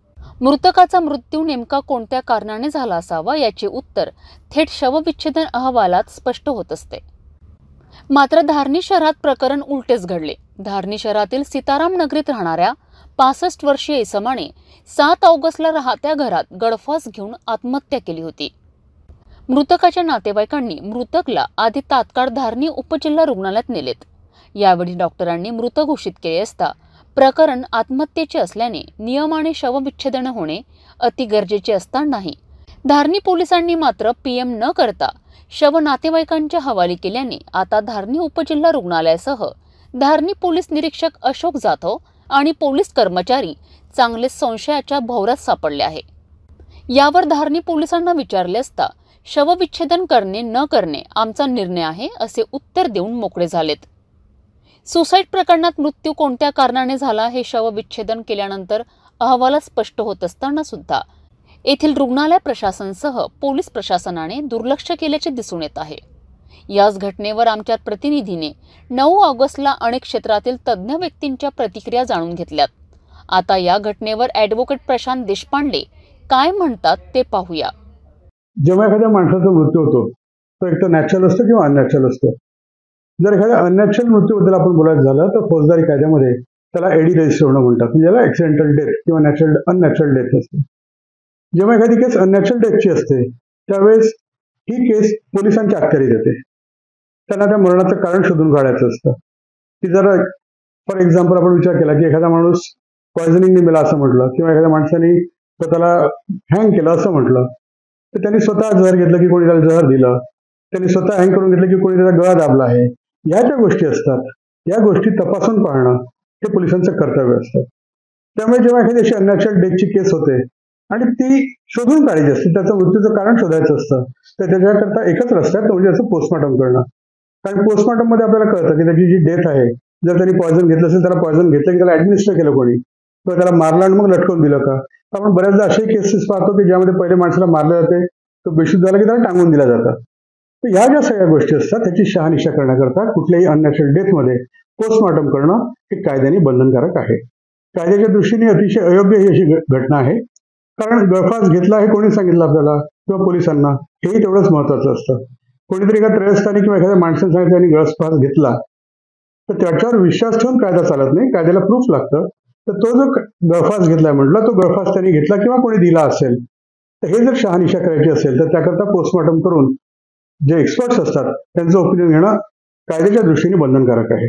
मृतकाचा मृत्यू नेमका कोणत्या कारणाने झाला असावा याचे उत्तर थेट शवविच्छेदन अहवालात स्पष्ट होत असते. मात्र धारणी शहरात प्रकरण उलटेच घडले. धारणी शहरातील सीताराम नगरीत राहणाऱ्या 65 वर्षीय इसमाने 7 ऑगस्टला राहत्या घरात गळफास घेऊन आत्महत्या केली होती. मृतकाच्या नातेवाईकांनी मृतकला आधी तात्काळ धारणी उपजिल्हा रुग्णालयात नेलेत. यावेळी डॉक्टरांनी मृत घोषित केले असता प्रकरण आत्महत्येचे असल्याने नियमाने शवविच्छेदन होणे अति गरजेचे असतानाही धारणी पोलिसांनी मात्र PM न करता शव नातेवाईकांच्या हवाली केल्याने आता धारणी उपजिल्हा रुग्णालयासह धारणी पोलीस निरीक्षक अशोक जाधव आणि पोलीस कर्मचारी चांगले संशयाच्या भोवऱ्यात सापडले आहे. यावर धारणी पोलिसांना विचारले असता शवविच्छेदन करणे न करणे आमचा निर्णय आहे असे उत्तर देऊन मोकळे झालेत. सुसाईड प्रकरणात मृत्यू कोणत्या कारणाने झाला हे शवविच्छेदन केल्यानंतर अहवालात स्पष्ट होत असताना सुद्धा येथील रुग्णालय प्रशासनासह पोलीस प्रशासनाने दुर्लक्ष केल्याचे दिसून येत आहे. याच घटनेवर आमच्या प्रतिनिधीने 9 ऑगस्टला अनेक क्षेत्रातील तज्ञ व्यक्तींच्या प्रतिक्रिया जाणून घेतल्यात. आता या घटनेवर ॲडव्होकेट प्रशांत देशपांडे काय म्हणतात ते पाहूया. जेव्हा एखाद्या माणसाचा मृत्यू होतो तो एक तर नॅचरल असतो किंवा अननॅचरल असतो. जर एखाद्या अननॅचरल मृत्यूबद्दल आपण बोलायचं झालं तर फौजदारी कायद्यामध्ये त्याला AD रजिस्टर होणं म्हणतात, म्हणजे याला ॲक्सिडेंटल डेथ किंवा अननॅचरल डेथ असते. जेव्हा एखादी केस अननॅचरल डेथची असते त्यावेळेस ही केस पोलिसांच्या अखत्यारीत येते. त्यांना त्या मरणाचं कारण शोधून काढायचं असतं. की जर फॉर एक्झाम्पल आपण विचार केला की एखादा माणूस पॉयझनिंगने मेला असं म्हटलं किंवा एखाद्या माणसाने स्वतःला हँग केलं असं म्हटलं तर त्यांनी स्वतः जहर घेतलं की कोणी त्याला जहर दिलं, त्यांनी स्वतः हँग करून घेतलं की कोणी त्याचा गळा दाबला आहे, या ज्या गोष्टी असतात या गोष्टी तपासून पाहणं हे पोलिसांचं कर्तव्य असतं. त्यामुळे जेव्हा एखादी अशी अननॅचरल डेथची केस होते आणि ती शोधून काढायची असते, त्याचं मृत्यूचं कारण शोधायचं असतं, तर त्याच्याकरता एकच रस्ता आहे, तो म्हणजे त्याचं पोस्टमॉर्टम करणं. कारण पोस्टमॉर्टममध्ये आपल्याला कळतं की त्याची जी डेथ आहे, जर त्यांनी पॉयझन घेतलं असेल, त्याला पॉयझन घेतलं की त्याला ऍडमिनिस्टर केलं कोणी किंवा त्याला मारलं आणि मग लटकवून दिलं का. आपण बऱ्याचदा असे केसेस पाहतो की ज्यामध्ये पहिले माणसाला मारलं जाते, तो बेशुद्ध झाला की त्याला टांगून दिला जातं. तर ह्या ज्या सगळ्या गोष्टी असतात त्याची शहानिशा करण्याकरता कुठल्याही अननॅचरल डेथमध्ये पोस्टमॉर्टम करणं हे कायद्याने बंधनकारक आहे. कायद्याच्या दृष्टीने अतिशय अयोग्य ही अशी घटना आहे. कारण गळफास घेतला हे कोणी सांगितलं आपल्याला किंवा पोलिसांना, हेही तेवढंच महत्त्वाचं असतं. कोणीतरी एका त्रयस्थानी किंवा एखाद्या माणसाने सांगितलं आणि गळफास घेतला तर त्याच्यावर विश्वास ठेवून कायदा चालत नाही, कायद्याला प्रूफ लागतं. तर तो जो गळफास घेतलाय म्हटला, तो गळफास त्यांनी घेतला किंवा कोणी दिला असेल, तर हे जर शहानिशा करायची असेल तर त्याकरता पोस्टमॉर्टम करून जे एक्सपर्ट्स असतात त्यांचं ओपिनियन घेणं कायद्याच्या दृष्टीने बंधनकारक आहे.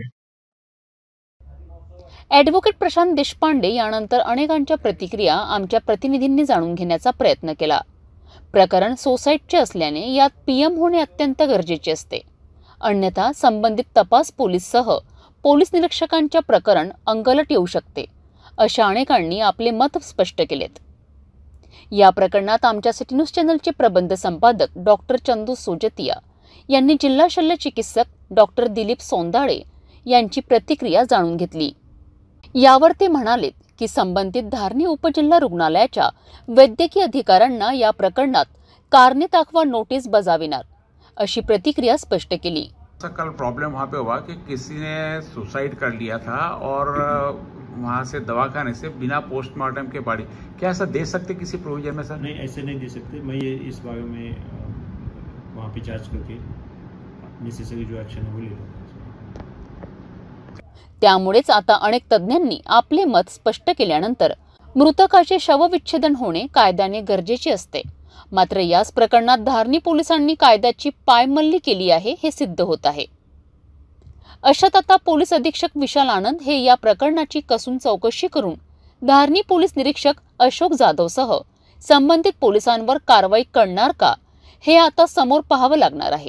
ॲडव्होकेट प्रशांत देशपांडे यानंतर अनेकांच्या प्रतिक्रिया आमच्या प्रतिनिधींनी जाणून घेण्याचा प्रयत्न केला. प्रकरण सोसायटीचे असल्याने यात पीएम होणे अत्यंत गरजेचे असते, अन्यथा संबंधित तपास पोलीससह पोलीस निरीक्षकांच्या प्रकरण अंगलट येऊ शकते, अशा अनेकांनी आपले मत स्पष्ट केलेत. या प्रकरणात आमच्या सिटी न्यूज चॅनलचे प्रबंध संपादक डॉक्टर चंदू सोजतिया यांनी जिल्हा शल्य चिकित्सक डॉक्टर दिलीप सोंदाळे यांची प्रतिक्रिया जाणून घेतली. यावर ते म्हणालेत की संबंधित धारणी उपजिल्हा रुग्णालयाच्या वैद्यकीय अधिकाऱ्यांना या प्रकरणात कारणे दाखवा नोटीस बजाविणार, अशी प्रतिक्रिया स्पष्ट केली. कल प्रॉब्लम वहाँ पे हुआ कि किसी ने सुसाइड कर लिया था और वहाँ से दवाखाने से बिना पोस्टमार्टम के बॉडी, क्या ऐसा दे सकते किसी प्रोविजन में सर? नहीं, ऐसे नहीं दे सकते. मैं ये इस बारे में वहाँ पे जांच करके नेसेसरी जो एक्शन है वो ले लूँगा. त्यामुळेच आता अनेक तज्ज्ञांनी आपले मत स्पष्ट केल्यानंतर मृतकाचे शवविच्छेदन होणे कायद्याने गरजेचे असते. मात्र याच प्रकरणात धारणी पोलिसांनी कायद्याची पायमल्ली केली आहे हे सिद्ध होत आहे. अशात आता पोलीस अधीक्षक विशाल आनंद हे या प्रकरणाची कसून चौकशी करून धारणी पोलीस निरीक्षक अशोक जाधवसह संबंधित पोलिसांवर कारवाई करणार का, हे आता समोर पाहावं लागणार आहे.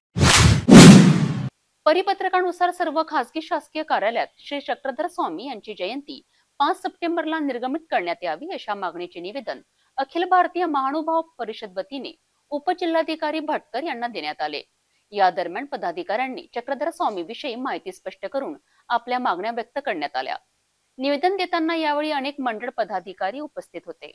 परिपत्रकानुसार सर्व खासगी शासकीय कार्यालयात श्री चक्रधर स्वामी यांची जयंती 5 सप्टेंबरला निर्गमित करण्यात यावी, अशा मागणीचे निवेदन अखिल भारतीय महानुभाव परिषद वतीने उपजिल्हाधिकारी भटकर यांना देण्यात आले. या दरम्यान पदाधिकाऱ्यांनी चक्रधर स्वामी विषयी माहिती स्पष्ट करून आपल्या मागण्या व्यक्त करण्यात आल्या. निवेदन देताना यावेळी अनेक मंडळ पदाधिकारी उपस्थित होते.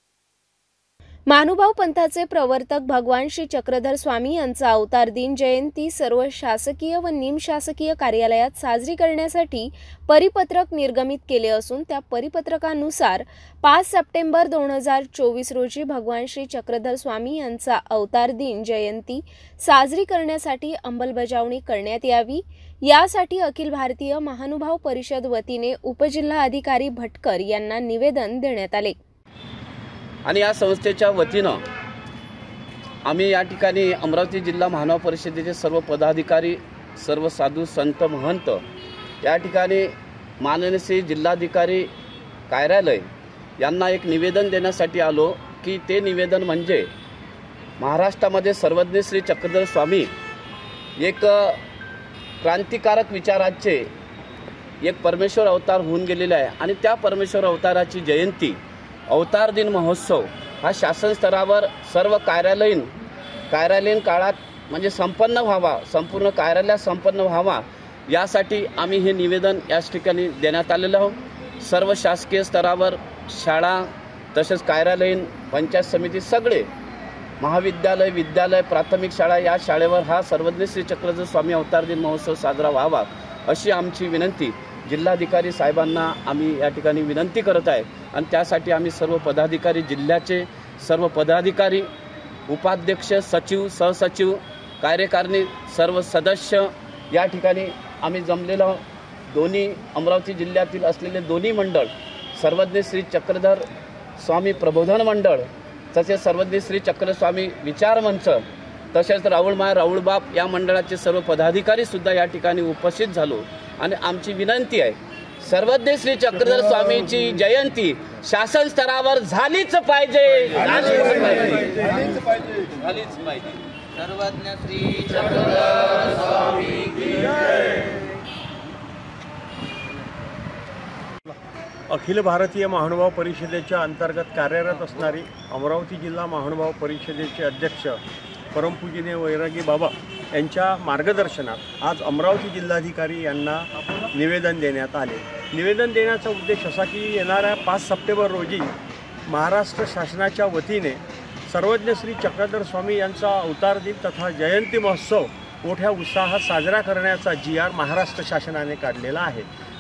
महानुभाव पंथाचे प्रवर्तक भगवान श्री चक्रधर स्वामी यांचा अवतार दिन जयंती सर्व शासकीय व निमशासकीय कार्यालयात साजरी करण्यासाठी परिपत्रक निर्गमित केले असून त्या परिपत्रकानुसार 5 सप्टेंबर 2024 रोजी भगवान श्री चक्रधर स्वामी यांचा अवतार दिन जयंती साजरी करण्यासाठी अंमलबजावणी करण्यात यावी, यासाठी अखिल भारतीय महानुभाव परिषद वतीने उपजिल्हाधिकारी भटकर यांना निवेदन देण्यात आले. आणि या संस्थेच्या वतीनं आम्ही या ठिकाणी अमरावती जिल्हा महानुभाव परिषदेचे सर्व पदाधिकारी, सर्व साधू संत महंत या ठिकाणी माननीय श्री जिल्हाधिकारी कार्यालय यांना एक निवेदन देण्यासाठी आलो की ते निवेदन म्हणजे महाराष्ट्रामध्ये सर्वज्ञ श्री चक्रधर स्वामी एक क्रांतिकारक विचाराचे एक परमेश्वर अवतार होऊन गेलेले आहे आणि त्या परमेश्वर अवताराची जयंती अवतार दिन महोत्सव हा शासन स्तरावर सर्व कार्यालयीन काळात म्हणजे संपन्न व्हावा, संपूर्ण कार्यालयात संपन्न व्हावा, यासाठी आम्ही हे निवेदन याच ठिकाणी देण्यात आलेलं आहोत. सर्व शासकीय स्तरावर शाळा तसेच कार्यालयीन पंचायत समिती सगळे महाविद्यालय, विद्यालय, प्राथमिक शाळा या शाळेवर हा सर्वज्ञ श्री चक्रधर स्वामी अवतार दिन महोत्सव साजरा व्हावा अशी आमची विनंती जिल्हाधिकारी साहेबांना आम्ही या ठिकाणी विनंती करत आहे. आणि त्यासाठी आम्ही सर्व पदाधिकारी, जिल्ह्याचे सर्व पदाधिकारी, उपाध्यक्ष, सचिव, सहसचिव, कार्यकारिणी सर्व सदस्य या ठिकाणी आम्ही जमलेलो. दोन्ही अमरावती जिल्ह्यातील असलेले दोन्ही मंडळ, सर्वज्ञ श्री चक्रधर स्वामी प्रबोधन मंडळ तसेच सर्वज्ञ श्री चक्रधर स्वामी विचार मंच तसेच राऊळबाप या मंडळाचे सर्व पदाधिकारी सुद्धा या ठिकाणी उपस्थित झालो. आणि आमची विनंती आहे, सर्वज्ञ श्री चक्रधर स्वामींची जयंती शासन स्तरावर झालीच पाहिजे. सर्वज्ञ श्री चक्रधर स्वामी की जय. अखिल भारतीय महानुभाव परिषदेच्या अंतर्गत कार्यरत असणारी अमरावती जिल्हा महानुभाव परिषदेचे अध्यक्ष परमपूजनीय वैरागी बाबा यांच्या मार्गदर्शनात आज अमरावती जिल्हाधिकारी यांना निवेदन देण्यात आले. निवेदन देण्याचा उद्देश असा की येणाऱ्या 5 सप्टेंबर रोजी महाराष्ट्र शासनाच्या वतीने सर्वज्ञ श्री चक्रधर स्वामी यांचा अवतार दिन तथा जयंती महोत्सव मोठ्या उत्साहात साजरा करण्याचा GR महाराष्ट्र शासनाने काढलेला आहे.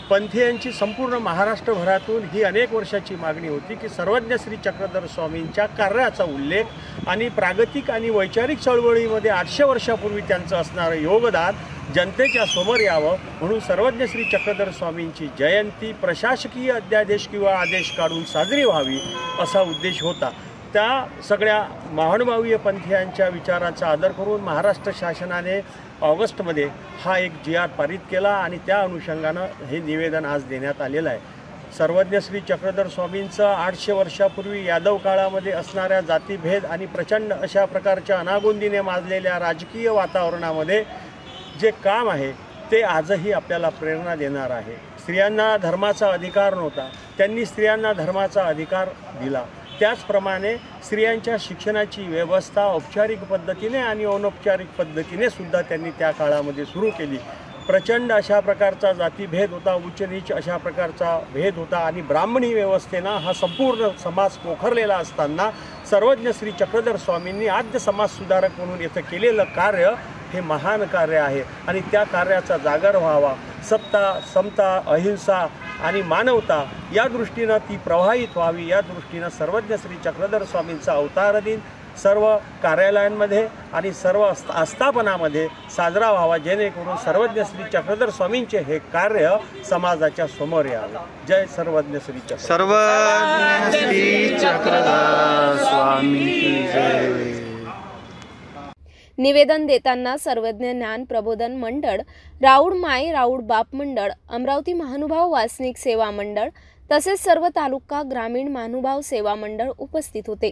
पंथीयांची संपूर्ण महाराष्ट्रभरातून ही अनेक वर्षाची मागणी होती की सर्वज्ञ श्री चक्रधर स्वामींच्या कार्याचा उल्लेख आणि प्रागतिक आणि वैचारिक चळवळीमध्ये 800 वर्षापूर्वी त्यांचं असणारं योगदान जनतेच्या समोर यावं म्हणून सर्वज्ञ श्री चक्रधर स्वामींची जयंती प्रशासकीय अध्यादेश किंवा आदेश काढून साजरी व्हावी असा उद्देश होता। त्या सगळ्या महानुभावीय पंथीयांच्या विचाराचा आदर करून महाराष्ट्र शासनाने ऑगस्टमध्ये हा एक GR पारित केला आणि त्या अनुषंगानं हे निवेदन आज देण्यात आलेलं आहे। सर्वज्ञ श्री चक्रधर स्वामींचं 800 वर्षापूर्वी यादव काळामध्ये असणाऱ्या जातीभेद आणि प्रचंड अशा प्रकारच्या अनागोंदीने माजलेल्या राजकीय वातावरणामध्ये जे काम आहे ते आजही आपल्याला प्रेरणा देणार आहे। स्त्रियांना धर्माचा अधिकार नव्हता, त्यांनी स्त्रियांना धर्माचा अधिकार दिला। त्याचप्रमाणे स्त्रियांच्या शिक्षणाची व्यवस्था औपचारिक पद्धतीने आणि अनौपचारिक पद्धतीने सुद्धा त्यांनी त्या काळामध्ये सुरू केली। प्रचंड अशा प्रकारचा जातीभेद होता, उच्च नीच अशा प्रकारचा भेद होता आणि ब्राह्मणी व्यवस्थेनं हा संपूर्ण समाज पोखरलेला असताना सर्वज्ञ श्री चक्रधर स्वामींनी आद्य समाज सुधारक म्हणून इथं केलेलं कार्य हे महान कार्य आहे आणि त्या कार्याचा जागर व्हावा। सत्ता, समता, अहिंसा आणि मानवता या दृष्टीनं ती प्रवाहित व्हावी या दृष्टीनं सर्वज्ञ श्री चक्रधर स्वामींचा अवतार दिन सर्व कार्यालयांमध्ये आणि सर्व आस्थापनामध्ये साजरा व्हावा जेणेकरून सर्वज्ञ श्री चक्रधर स्वामींचे हे कार्य समाजाच्या समोर यावे। जय सर्वज्ञ श्री चक्रधर स्वामी की जय। निवेदन देताना सर्वज्ञ ज्ञान प्रबोधन मंडळ, राऊड माय राऊड बाप मंडळ, अमरावती महानुभाव वासनिक सेवा मंडळ तसेच सर्व तालुका ग्रामीण महानुभाव सेवा मंडळ उपस्थित होते।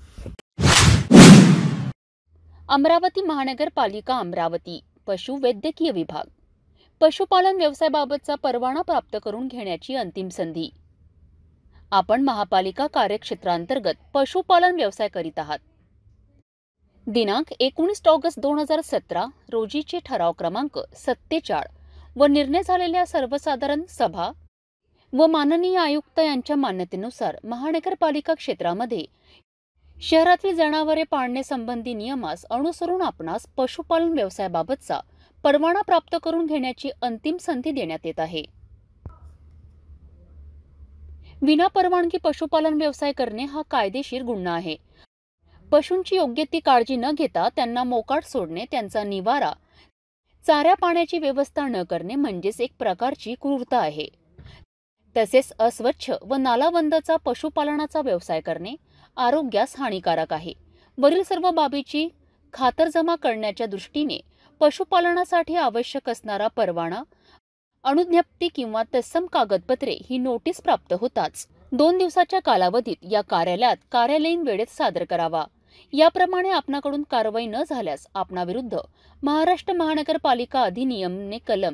अमरावती महानगरपालिका अमरावती पशु वैद्यकीय विभाग पशुपालन व्यवसायाबाबतचा परवाना प्राप्त करून घेण्याची अंतिम संधी। आपण महापालिका कार्यक्षेत्रांतर्गत पशुपालन व्यवसाय करीत आहात। दिनांक 19 ऑगस्ट 2017 रोजीचे ठराव क्रमांक 47 व निर्णय झालेल्या सर्वसाधारण सभा व माननीय आयुक्त यांच्या मान्यतेनुसार महानगरपालिका क्षेत्रामध्ये शहरातील जनावरे पाळणे संबंधी नियमास अनुसरून आपणास पशुपालन व्यवसायाबाबतचा परवाना प्राप्त करून घेण्याची अंतिम संधी देण्यात येत आहे। विनापरवानगी पशुपालन व्यवसाय करणे हा कायदेशीर गुन्हा आहे। पशूंची योग्य ती काळजी न घेता त्यांना मोकाट सोडणे, त्यांचा निवारा, चाऱ्या पाण्याची व्यवस्था न करणे म्हणजेच एक प्रकारची क्रूरता आहे। तसेच अस्वच्छ व नालाबंदचा पशुपालनाचा व्यवसाय करणे आरोग्यास हानिकारक आहे। वरील सर्व बाबीची खातरजमा करण्याच्या दृष्टीने पशुपालनासाठी आवश्यक असणारा परवाना, अनुज्ञप्ती किंवा तत्सम कागदपत्रे ही नोटीस प्राप्त होताच 2 दिवसाच्या कालावधीत या कार्यालयात कार्यालयीन वेळेत सादर करावा। याप्रमाणे आपणाकडून कारवाई न झाल्यास आपणाविरुद्ध महाराष्ट्र महानगरपालिका अधिनियमने कलम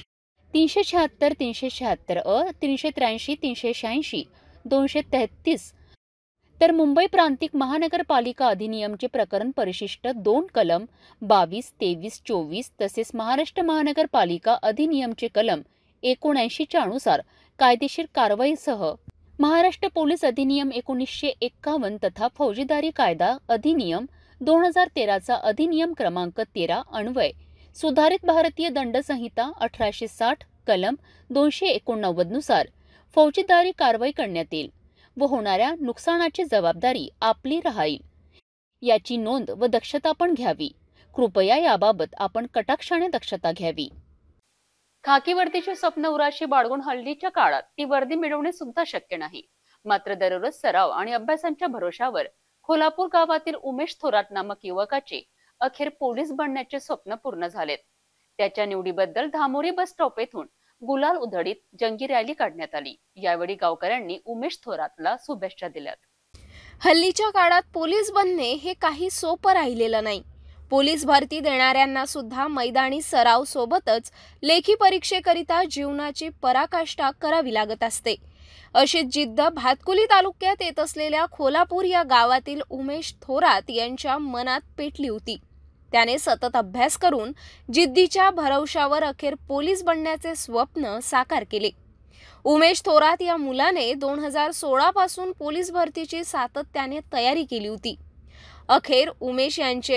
376, 376 अ, 383, 386, 233 तर मुंबई प्रांतिक महानगरपालिका अधिनियमचे प्रकरण परिशिष्ट 2 कलम 22, 23, 24 तसेच महाराष्ट्र महानगरपालिका अधिनियमचे कलम 79 च्या अनुसार कायदेशीर कारवाईसह महाराष्ट्र पोलीस अधिनियम 1951 तथा फौजदारी कायदा अधिनियम 2013 चा अधिनियम क्रमांक 13 अन्वय सुधारित भारतीय दंड संहिता 1860 कलम 289 नुसार फौजदारी कारवाई करण्यात येईल व होणाऱ्या नुकसानाची जबाबदारी आपली राहील। याची नोंद व दक्षता पण घ्यावी। कृपया याबाबत आपण कटाक्षाने दक्षता घ्यावी। खाकी वर्दीची स्वप्न उराशी बाळगून हल्लीच्या काळात ती वर्दी मिळवणे सुद्धा शक्य नाही। मात्र दररोज सराव आणि अभ्यासांच्या भरोशावर कोल्हापूर गावातील उमेश थोरात नामक युवकाचे अखेर पोलीस बनण्याचे स्वप्न पूर्ण झालेत। त्याच्या निवडीबद्दल धामोरी बस स्टॉप येथून गुलाल उधळीत जंगी रॅली काढण्यात आली। यावेळी गावकऱ्यांनी उमेश थोरातला शुभेच्छा दिल्यात। हल्लीच्या काळात पोलीस बनणे हे काही सोपं राहिलेलं नाही। पोलीस भरती देणाऱ्यांना सुद्धा मैदानी सराव सोबतच लेखी परीक्षेकरिता जीवनाची पराकाष्ठा करावी लागत असते। अशी जिद्द भातकुली तालुक्यात येत असलेल्या कोल्हापूर या गावातील उमेश थोरात यांच्या मनात पेटली होती। त्याने सतत अभ्यास करून जिद्दीच्या भरवशावर अखेर पोलीस बनण्याचे स्वप्न साकार केले। उमेश थोरात या मुलाने 2016 पासून पोलीस भरतीची सातत्याने तयारी केली होती। अखेर उमेश यांचे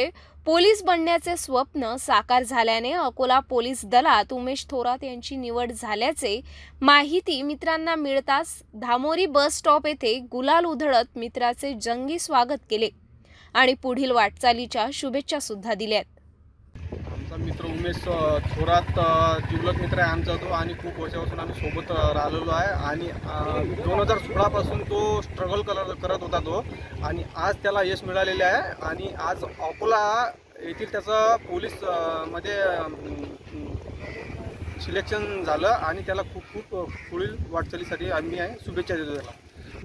पोलीस बनण्याचे स्वप्न साकार झाल्याने अकोला पोलीस दलात उमेश थोरात यांची निवड झाल्याचे माहिती मित्रांना मिळताच धामोरी बस स्टॉप येथे गुलाल उधळत मित्राचे जंगी स्वागत केले आणि पुढील वाटचालीच्या शुभेच्छा सुद्धा दिल्यात. आमचा मित्र उमेश थोरात जिवलग मित्र आहे आमचा तो, आणि खूप वर्षापासून आम्ही सोबत राहिलेलो आहे. आणि 2016 पासून तो स्ट्रगल करत होता तो, आणि आज त्याला यश मिळालेले आहे. आणि आज अकोला येथील त्याचं पोलीस मध्ये सिलेक्शन झालं, आणि त्याला खूप पुढील वाटचालीसाठी आम्ही शुभेच्छा देतो त्याला.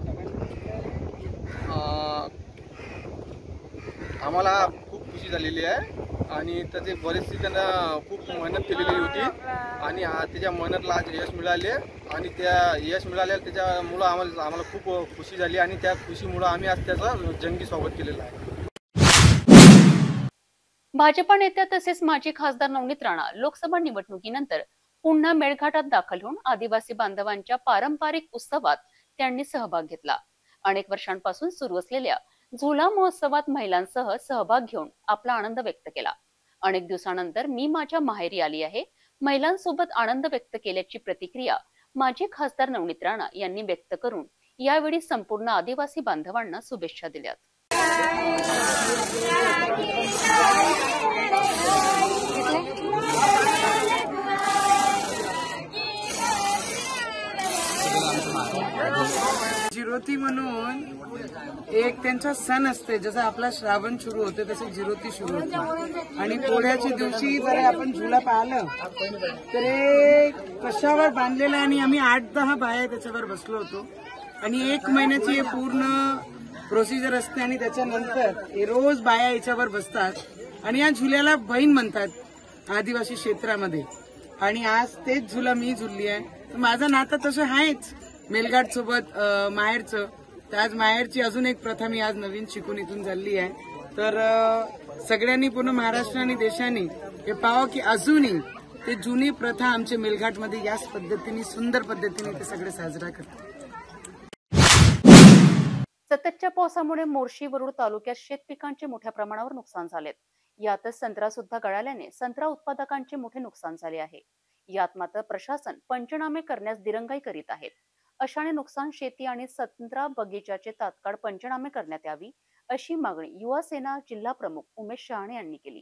आम्हाला खूप खुशी झालेली आहे, आणि त्याचे बरेचसे त्यानं खूप मेहनत केलेली होती, आणि त्याच्या मेहनतला आज यश मिळाले. आणि त्या यश मिळाले त्याच्यामुळं आम्हाला खूप खुशी झाली, आणि त्या खुशीमुळं आम्ही आज त्याचं जंगी स्वागत केलेलं आहे. भाजपा नेत्या तसेच माजी खासदार नवनीत राणा लोकसभा निवडणुकीनंतर पुन्हा मेळघाटात दाखल होऊन आदिवासी बांधवांच्या पारंपरिक उत्सवात त्यांनी सहभाग घेतला. अनेक वर्षांपासून सुरू असलेल्या झुला महोत्सवात महिलांसह सहभाग घेऊन आपला आनंद व्यक्त केला. अनेक दिवसानंतर मी माझ्या माहेरी आली आहे, महिलांसोबत आनंद व्यक्त केल्याची प्रतिक्रिया माजी खासदार नवनीत राणा यांनी व्यक्त करून यावेळी संपूर्ण आदिवासी बांधवांना शुभेच्छा दिल्यात. जिरोती म्हणून एक त्यांचा सण असते, जसं आपला श्रावण सुरू होते तसे जिरोती सुरू होते. आणि पोळ्याच्या दिवशी जर आपण झुला पाहिलं तर कशावर बांधलेलं आहे, आणि आम्ही 8-10 बाया त्याच्यावर बसलो होतो. आणि 1 महिन्याची हे पूर्ण प्रोसिजर असते, आणि त्याच्यानंतर रोज बाया याच्यावर बसतात. आणि या झुल्याला बहीण म्हणतात आदिवासी क्षेत्रामध्ये. आणि आज तेच झुला मी झुलली आहे. तर माझं नातं तसं आहेच मेळघाट सोबत माहेरचं. तर आज माहेरची अजून एक प्रथा मी आज नवीन शिकून इथून चालली आहे. तर सगळ्यांनी पूर्ण महाराष्ट्र आणि देशाने हे पाहावं की अजूनही ते जुनी प्रथा आमच्या मेळघाटमध्ये याच पद्धतीने सुंदर पद्धतीने ते सगळे साजरा करतात. सततच्या पावसामुळे मोर्शी वरुड तालुक्यात शेतपिकांचे मोठ्या प्रमाणावर नुकसान झालेत. यातच संत्रा सुद्धा गळाल्याने संत्रा उत्पादकांचे मोठे नुकसान झाले आहे. यात मात्र प्रशासन पंचनामे करण्यास दिरंगाई करीत आहेत. अशाने नुकसान शेती आणि संत्रा बगीचाचे तात्काळ पंचनामे करण्यात यावी अशी मागणी युवा सेना जिल्हा प्रमुख उमेश शहाणे यांनी केली.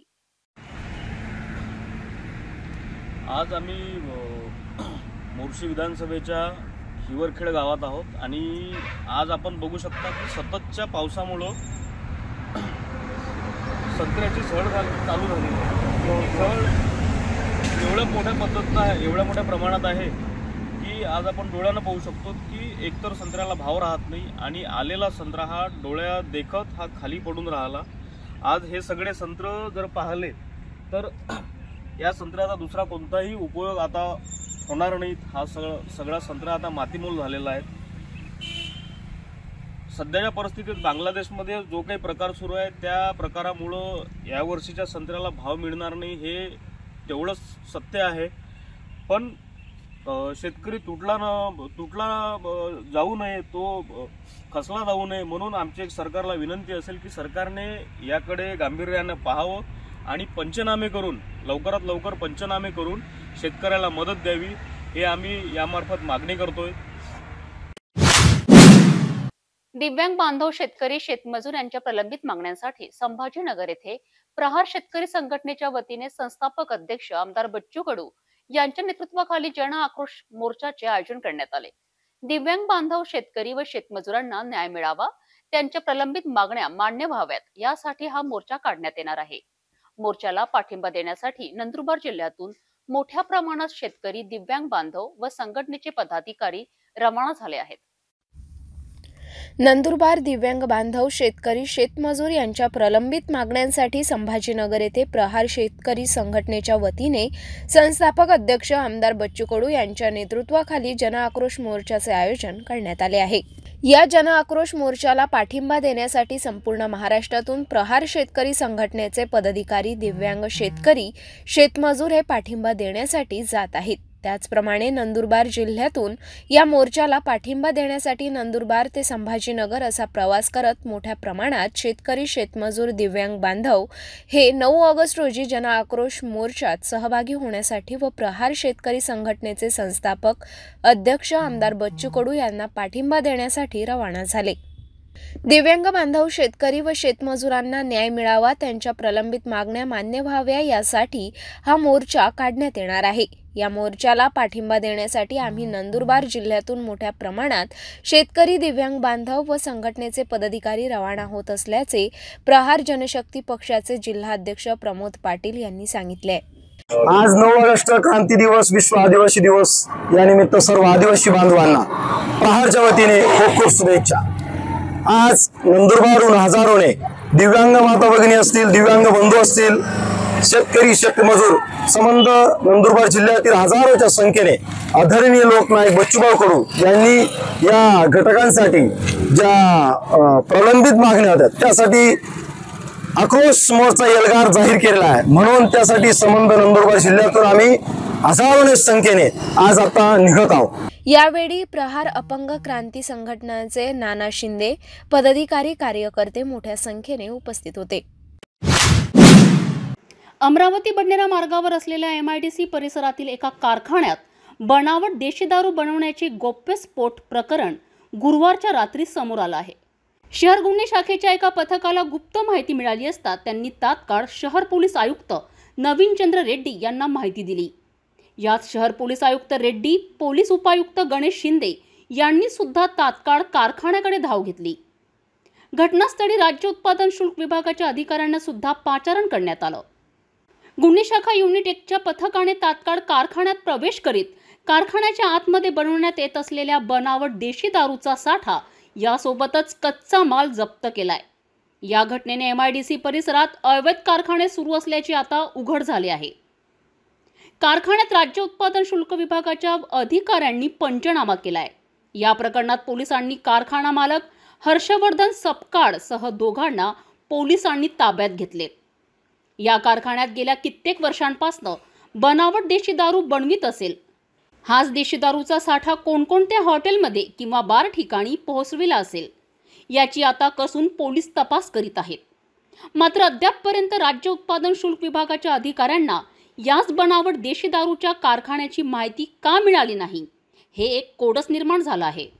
आज आम्ही मोर्शी विधानसभेच्या हिवरखेड गावात आहोत, आणि आज आपण बघू शकता की सततच्या पावसामुळं संत्र्याची झड चालू झाली आहे. झड एवढ्या मोठ्या पद्धतीनं आहे, एवढ्या मोठ्या प्रमाणात आहे की आज आपण डोळ्यानं पाहू शकतो की एकतर संत्र्याला भाव राहत नाही, आणि आलेला संत्रा हा डोळ्या देखत हा खाली पडून राहिला. आज हे सगळे संत्र जर पाहिले तर या संत्र्याचा दुसरा कोणताही उपयोग आता होणार नाहीत. हा सगळा संत्रा आता मातीमोल झालेला आहे. सध्याच्या परिस्थितीत बांगलादेशमध्ये जो काही प्रकार सुरू आहे त्या प्रकारामुळं यावर्षीच्या संत्र्याला भाव मिळणार नाही हे तेवढंच सत्य आहे. पण शेतकरी तुटला जाऊ नये, तो खचला जाऊ नये, म्हणून आमची सरकारला विनंती असेल की सरकारने याकडे गांभीर्याने पाहावं आणि पंचनामे करून लवकरात लवकर पंचनामे करून शेतकऱ्याला मदत द्यावी, हे आम्ही यामार्फत मागणी करतोय. दिव्यांग बांधव शेतकरी शेतमजूर यांच्या प्रलंबित मागण्यांसाठी संभाजीनगर येथे प्रहार शेतकरी संघटनेच्या वतीने संस्थापक अध्यक्ष आमदार बच्चू कडू यांच्या नेतृत्वाखाली जन आक्रोश मोर्चाचे आयोजन करण्यात आले. दिव्यांग बांधव शेतकरी व शेतमजुरांना न्याय मिळावा, त्यांच्या प्रलंबित मागण्या मान्य व्हाव्यात यासाठी हा मोर्चा काढण्यात येणार आहे. मोर्चाला पाठिंबा देण्यासाठी नंदुरबार जिल्ह्यातून मोठ्या प्रमाणात शेतकरी, दिव्यांग बांधव व संघटनेचे पदाधिकारी रवाना झाले आहेत. नंदुरबार दिव्यांग बांधव शेतकरी शेतमजूर यांच्या प्रलंबित मागण्यांसाठी संभाजीनगर येथे प्रहार शेतकरी संघटनेच्या वतीने संस्थापक अध्यक्ष आमदार बच्चू कडू यांच्या नेतृत्वाखाली जन आक्रोश मोर्चाचे आयोजन करण्यात आले आहे. या जन आक्रोश मोर्चाला पाठिंबा देण्यासाठी संपूर्ण महाराष्ट्रातून प्रहार शेतकरी संघटनेचे पदाधिकारी, दिव्यांग शेतकरी शेतमजूर हे पाठिंबा देण्यासाठी जात आहेत. त्याचप्रमाणे नंदुरबार जिल्ह्यातून या मोर्चाला पाठिंबा देण्यासाठी नंदुरबार ते संभाजीनगर असा प्रवास करत मोठ्या प्रमाणात शेतकरी, शेतमजूर, दिव्यांग बांधव हे 9 ऑगस्ट रोजी जनआक्रोश मोर्चात सहभागी होण्यासाठी व प्रहार शेतकरी संघटनेचे संस्थापक अध्यक्ष आमदार बच्चू कडू यांना पाठिंबा देण्यासाठी रवाना झाले. दिव्यांग बांधव, शेतकरी व शेतमजुरांना न्याय मिळावा, त्यांच्या प्रलंबित मागण्या मान्य व्हाव्या यासाठी हा मोर्चा काढण्यात येणार आहे. या मोर्चाला पाठिंबा देण्यासाठी आम्ही नंदुरबार जिल्ह्यातून मोठ्या प्रमाणात शेतकरी, दिव्यांग बांधव व संघटनेचे पदाधिकारी रवाना होत असल्याचे प्रहार जनशक्ती पक्षाचे जिल्हाध्यक्ष प्रमोद पाटील यांनी सांगितले. आज 9 ऑगस्ट क्रांती दिवस, विश्व आदिवासी दिवस या निमित्त सर्व आदिवासी बांधवांना प्रहारच्या वतीने खूप खूप शुभेच्छा. आज नंदुरबारहून हजारोने दिव्यांग माता भगिनी असतील, दिव्यांग बंधू असतील, शेतकरी, शेतमजूर संबंध नंदुरबार जिल्ह्यातील हजारोच्या संख्येने आदरणीय लोकनायक बच्चूभाऊ कडू यांनी या घटकांसाठी ज्या प्रलंबित मागण्या होत्या त्यासाठी आक्रोश मोर्चा एल्गार जाहीर केलेला आहे. म्हणून त्यासाठी संबंध नंदुरबार जिल्ह्यातून आम्ही हजारोने संख्येने आज आता निघत आहोत. यावेळी प्रहार अपंग क्रांती संघटनाचे नाना शिंदे, पदाधिकारी, कार्यकर्ते मोठ्या संख्येने उपस्थित होते. अमरावती बडनेरा मार्गावर असलेल्या MIDC परिसरातील एका कारखान्यात बनावट देशी दारू बनवण्याचे गौप्यस्फोट प्रकरण गुरुवारच्या रात्री समोर आलं आहे. शहर गुन्हे शाखेच्या एका पथकाला गुप्त माहिती मिळाली असता त्यांनी तात्काळ शहर पोलीस आयुक्त नवीन चंद्र रेड्डी यांना माहिती दिली. यात शहर पोलीस आयुक्त रेड्डी, पोलीस उपायुक्त गणेश शिंदे यांनी सुद्धा तात्काळ कारखान्याकडे धाव घेतली. घटनास्थळी राज्य उत्पादन शुल्क विभागाच्या अधिकाऱ्यांना सुद्धा पाचारण करण्यात आलं. गुन्हे शाखा युनिट 1च्या पथकाने तात्काळ कारखान्यात प्रवेश करीत कारखान्याच्या आतमध्ये बनवण्यात येत असलेल्या बनावट देशी दारूचा साठा यासोबतच कच्चा माल जप्त केलाय. या घटनेने MIDC परिसरात अवैध कारखाने सुरू असल्याचे आता उघड झाले आहे. कारखान्यात राज्य उत्पादन शुल्क विभागाच्या अधिकाऱ्यांनी पंचनामा केलाय. या प्रकरणात पोलिसांनी कारखाना मालक हर्षवर्धन सपकाळ सह दोघांना पोलिसांनी ताब्यात घेतले. या कारखान्यात गेल्या कित्येक वर्षांपासून बनावट देशी दारू बनवित असेल. हाच देशी दारूचा साठा कोणकोणत्या हॉटेलमध्ये किंवा बार ठिकाणी पोहोचविला असेल याची आता कसून पोलीस तपास करीत आहेत. मात्र अद्यापपर्यंत राज्य उत्पादन शुल्क विभागाच्या अधिकाऱ्यांना याच बनावट देशी दारूच्या कारखान्याची माहिती का मिळाली नाही, हे एक कोडच निर्माण झालं आहे.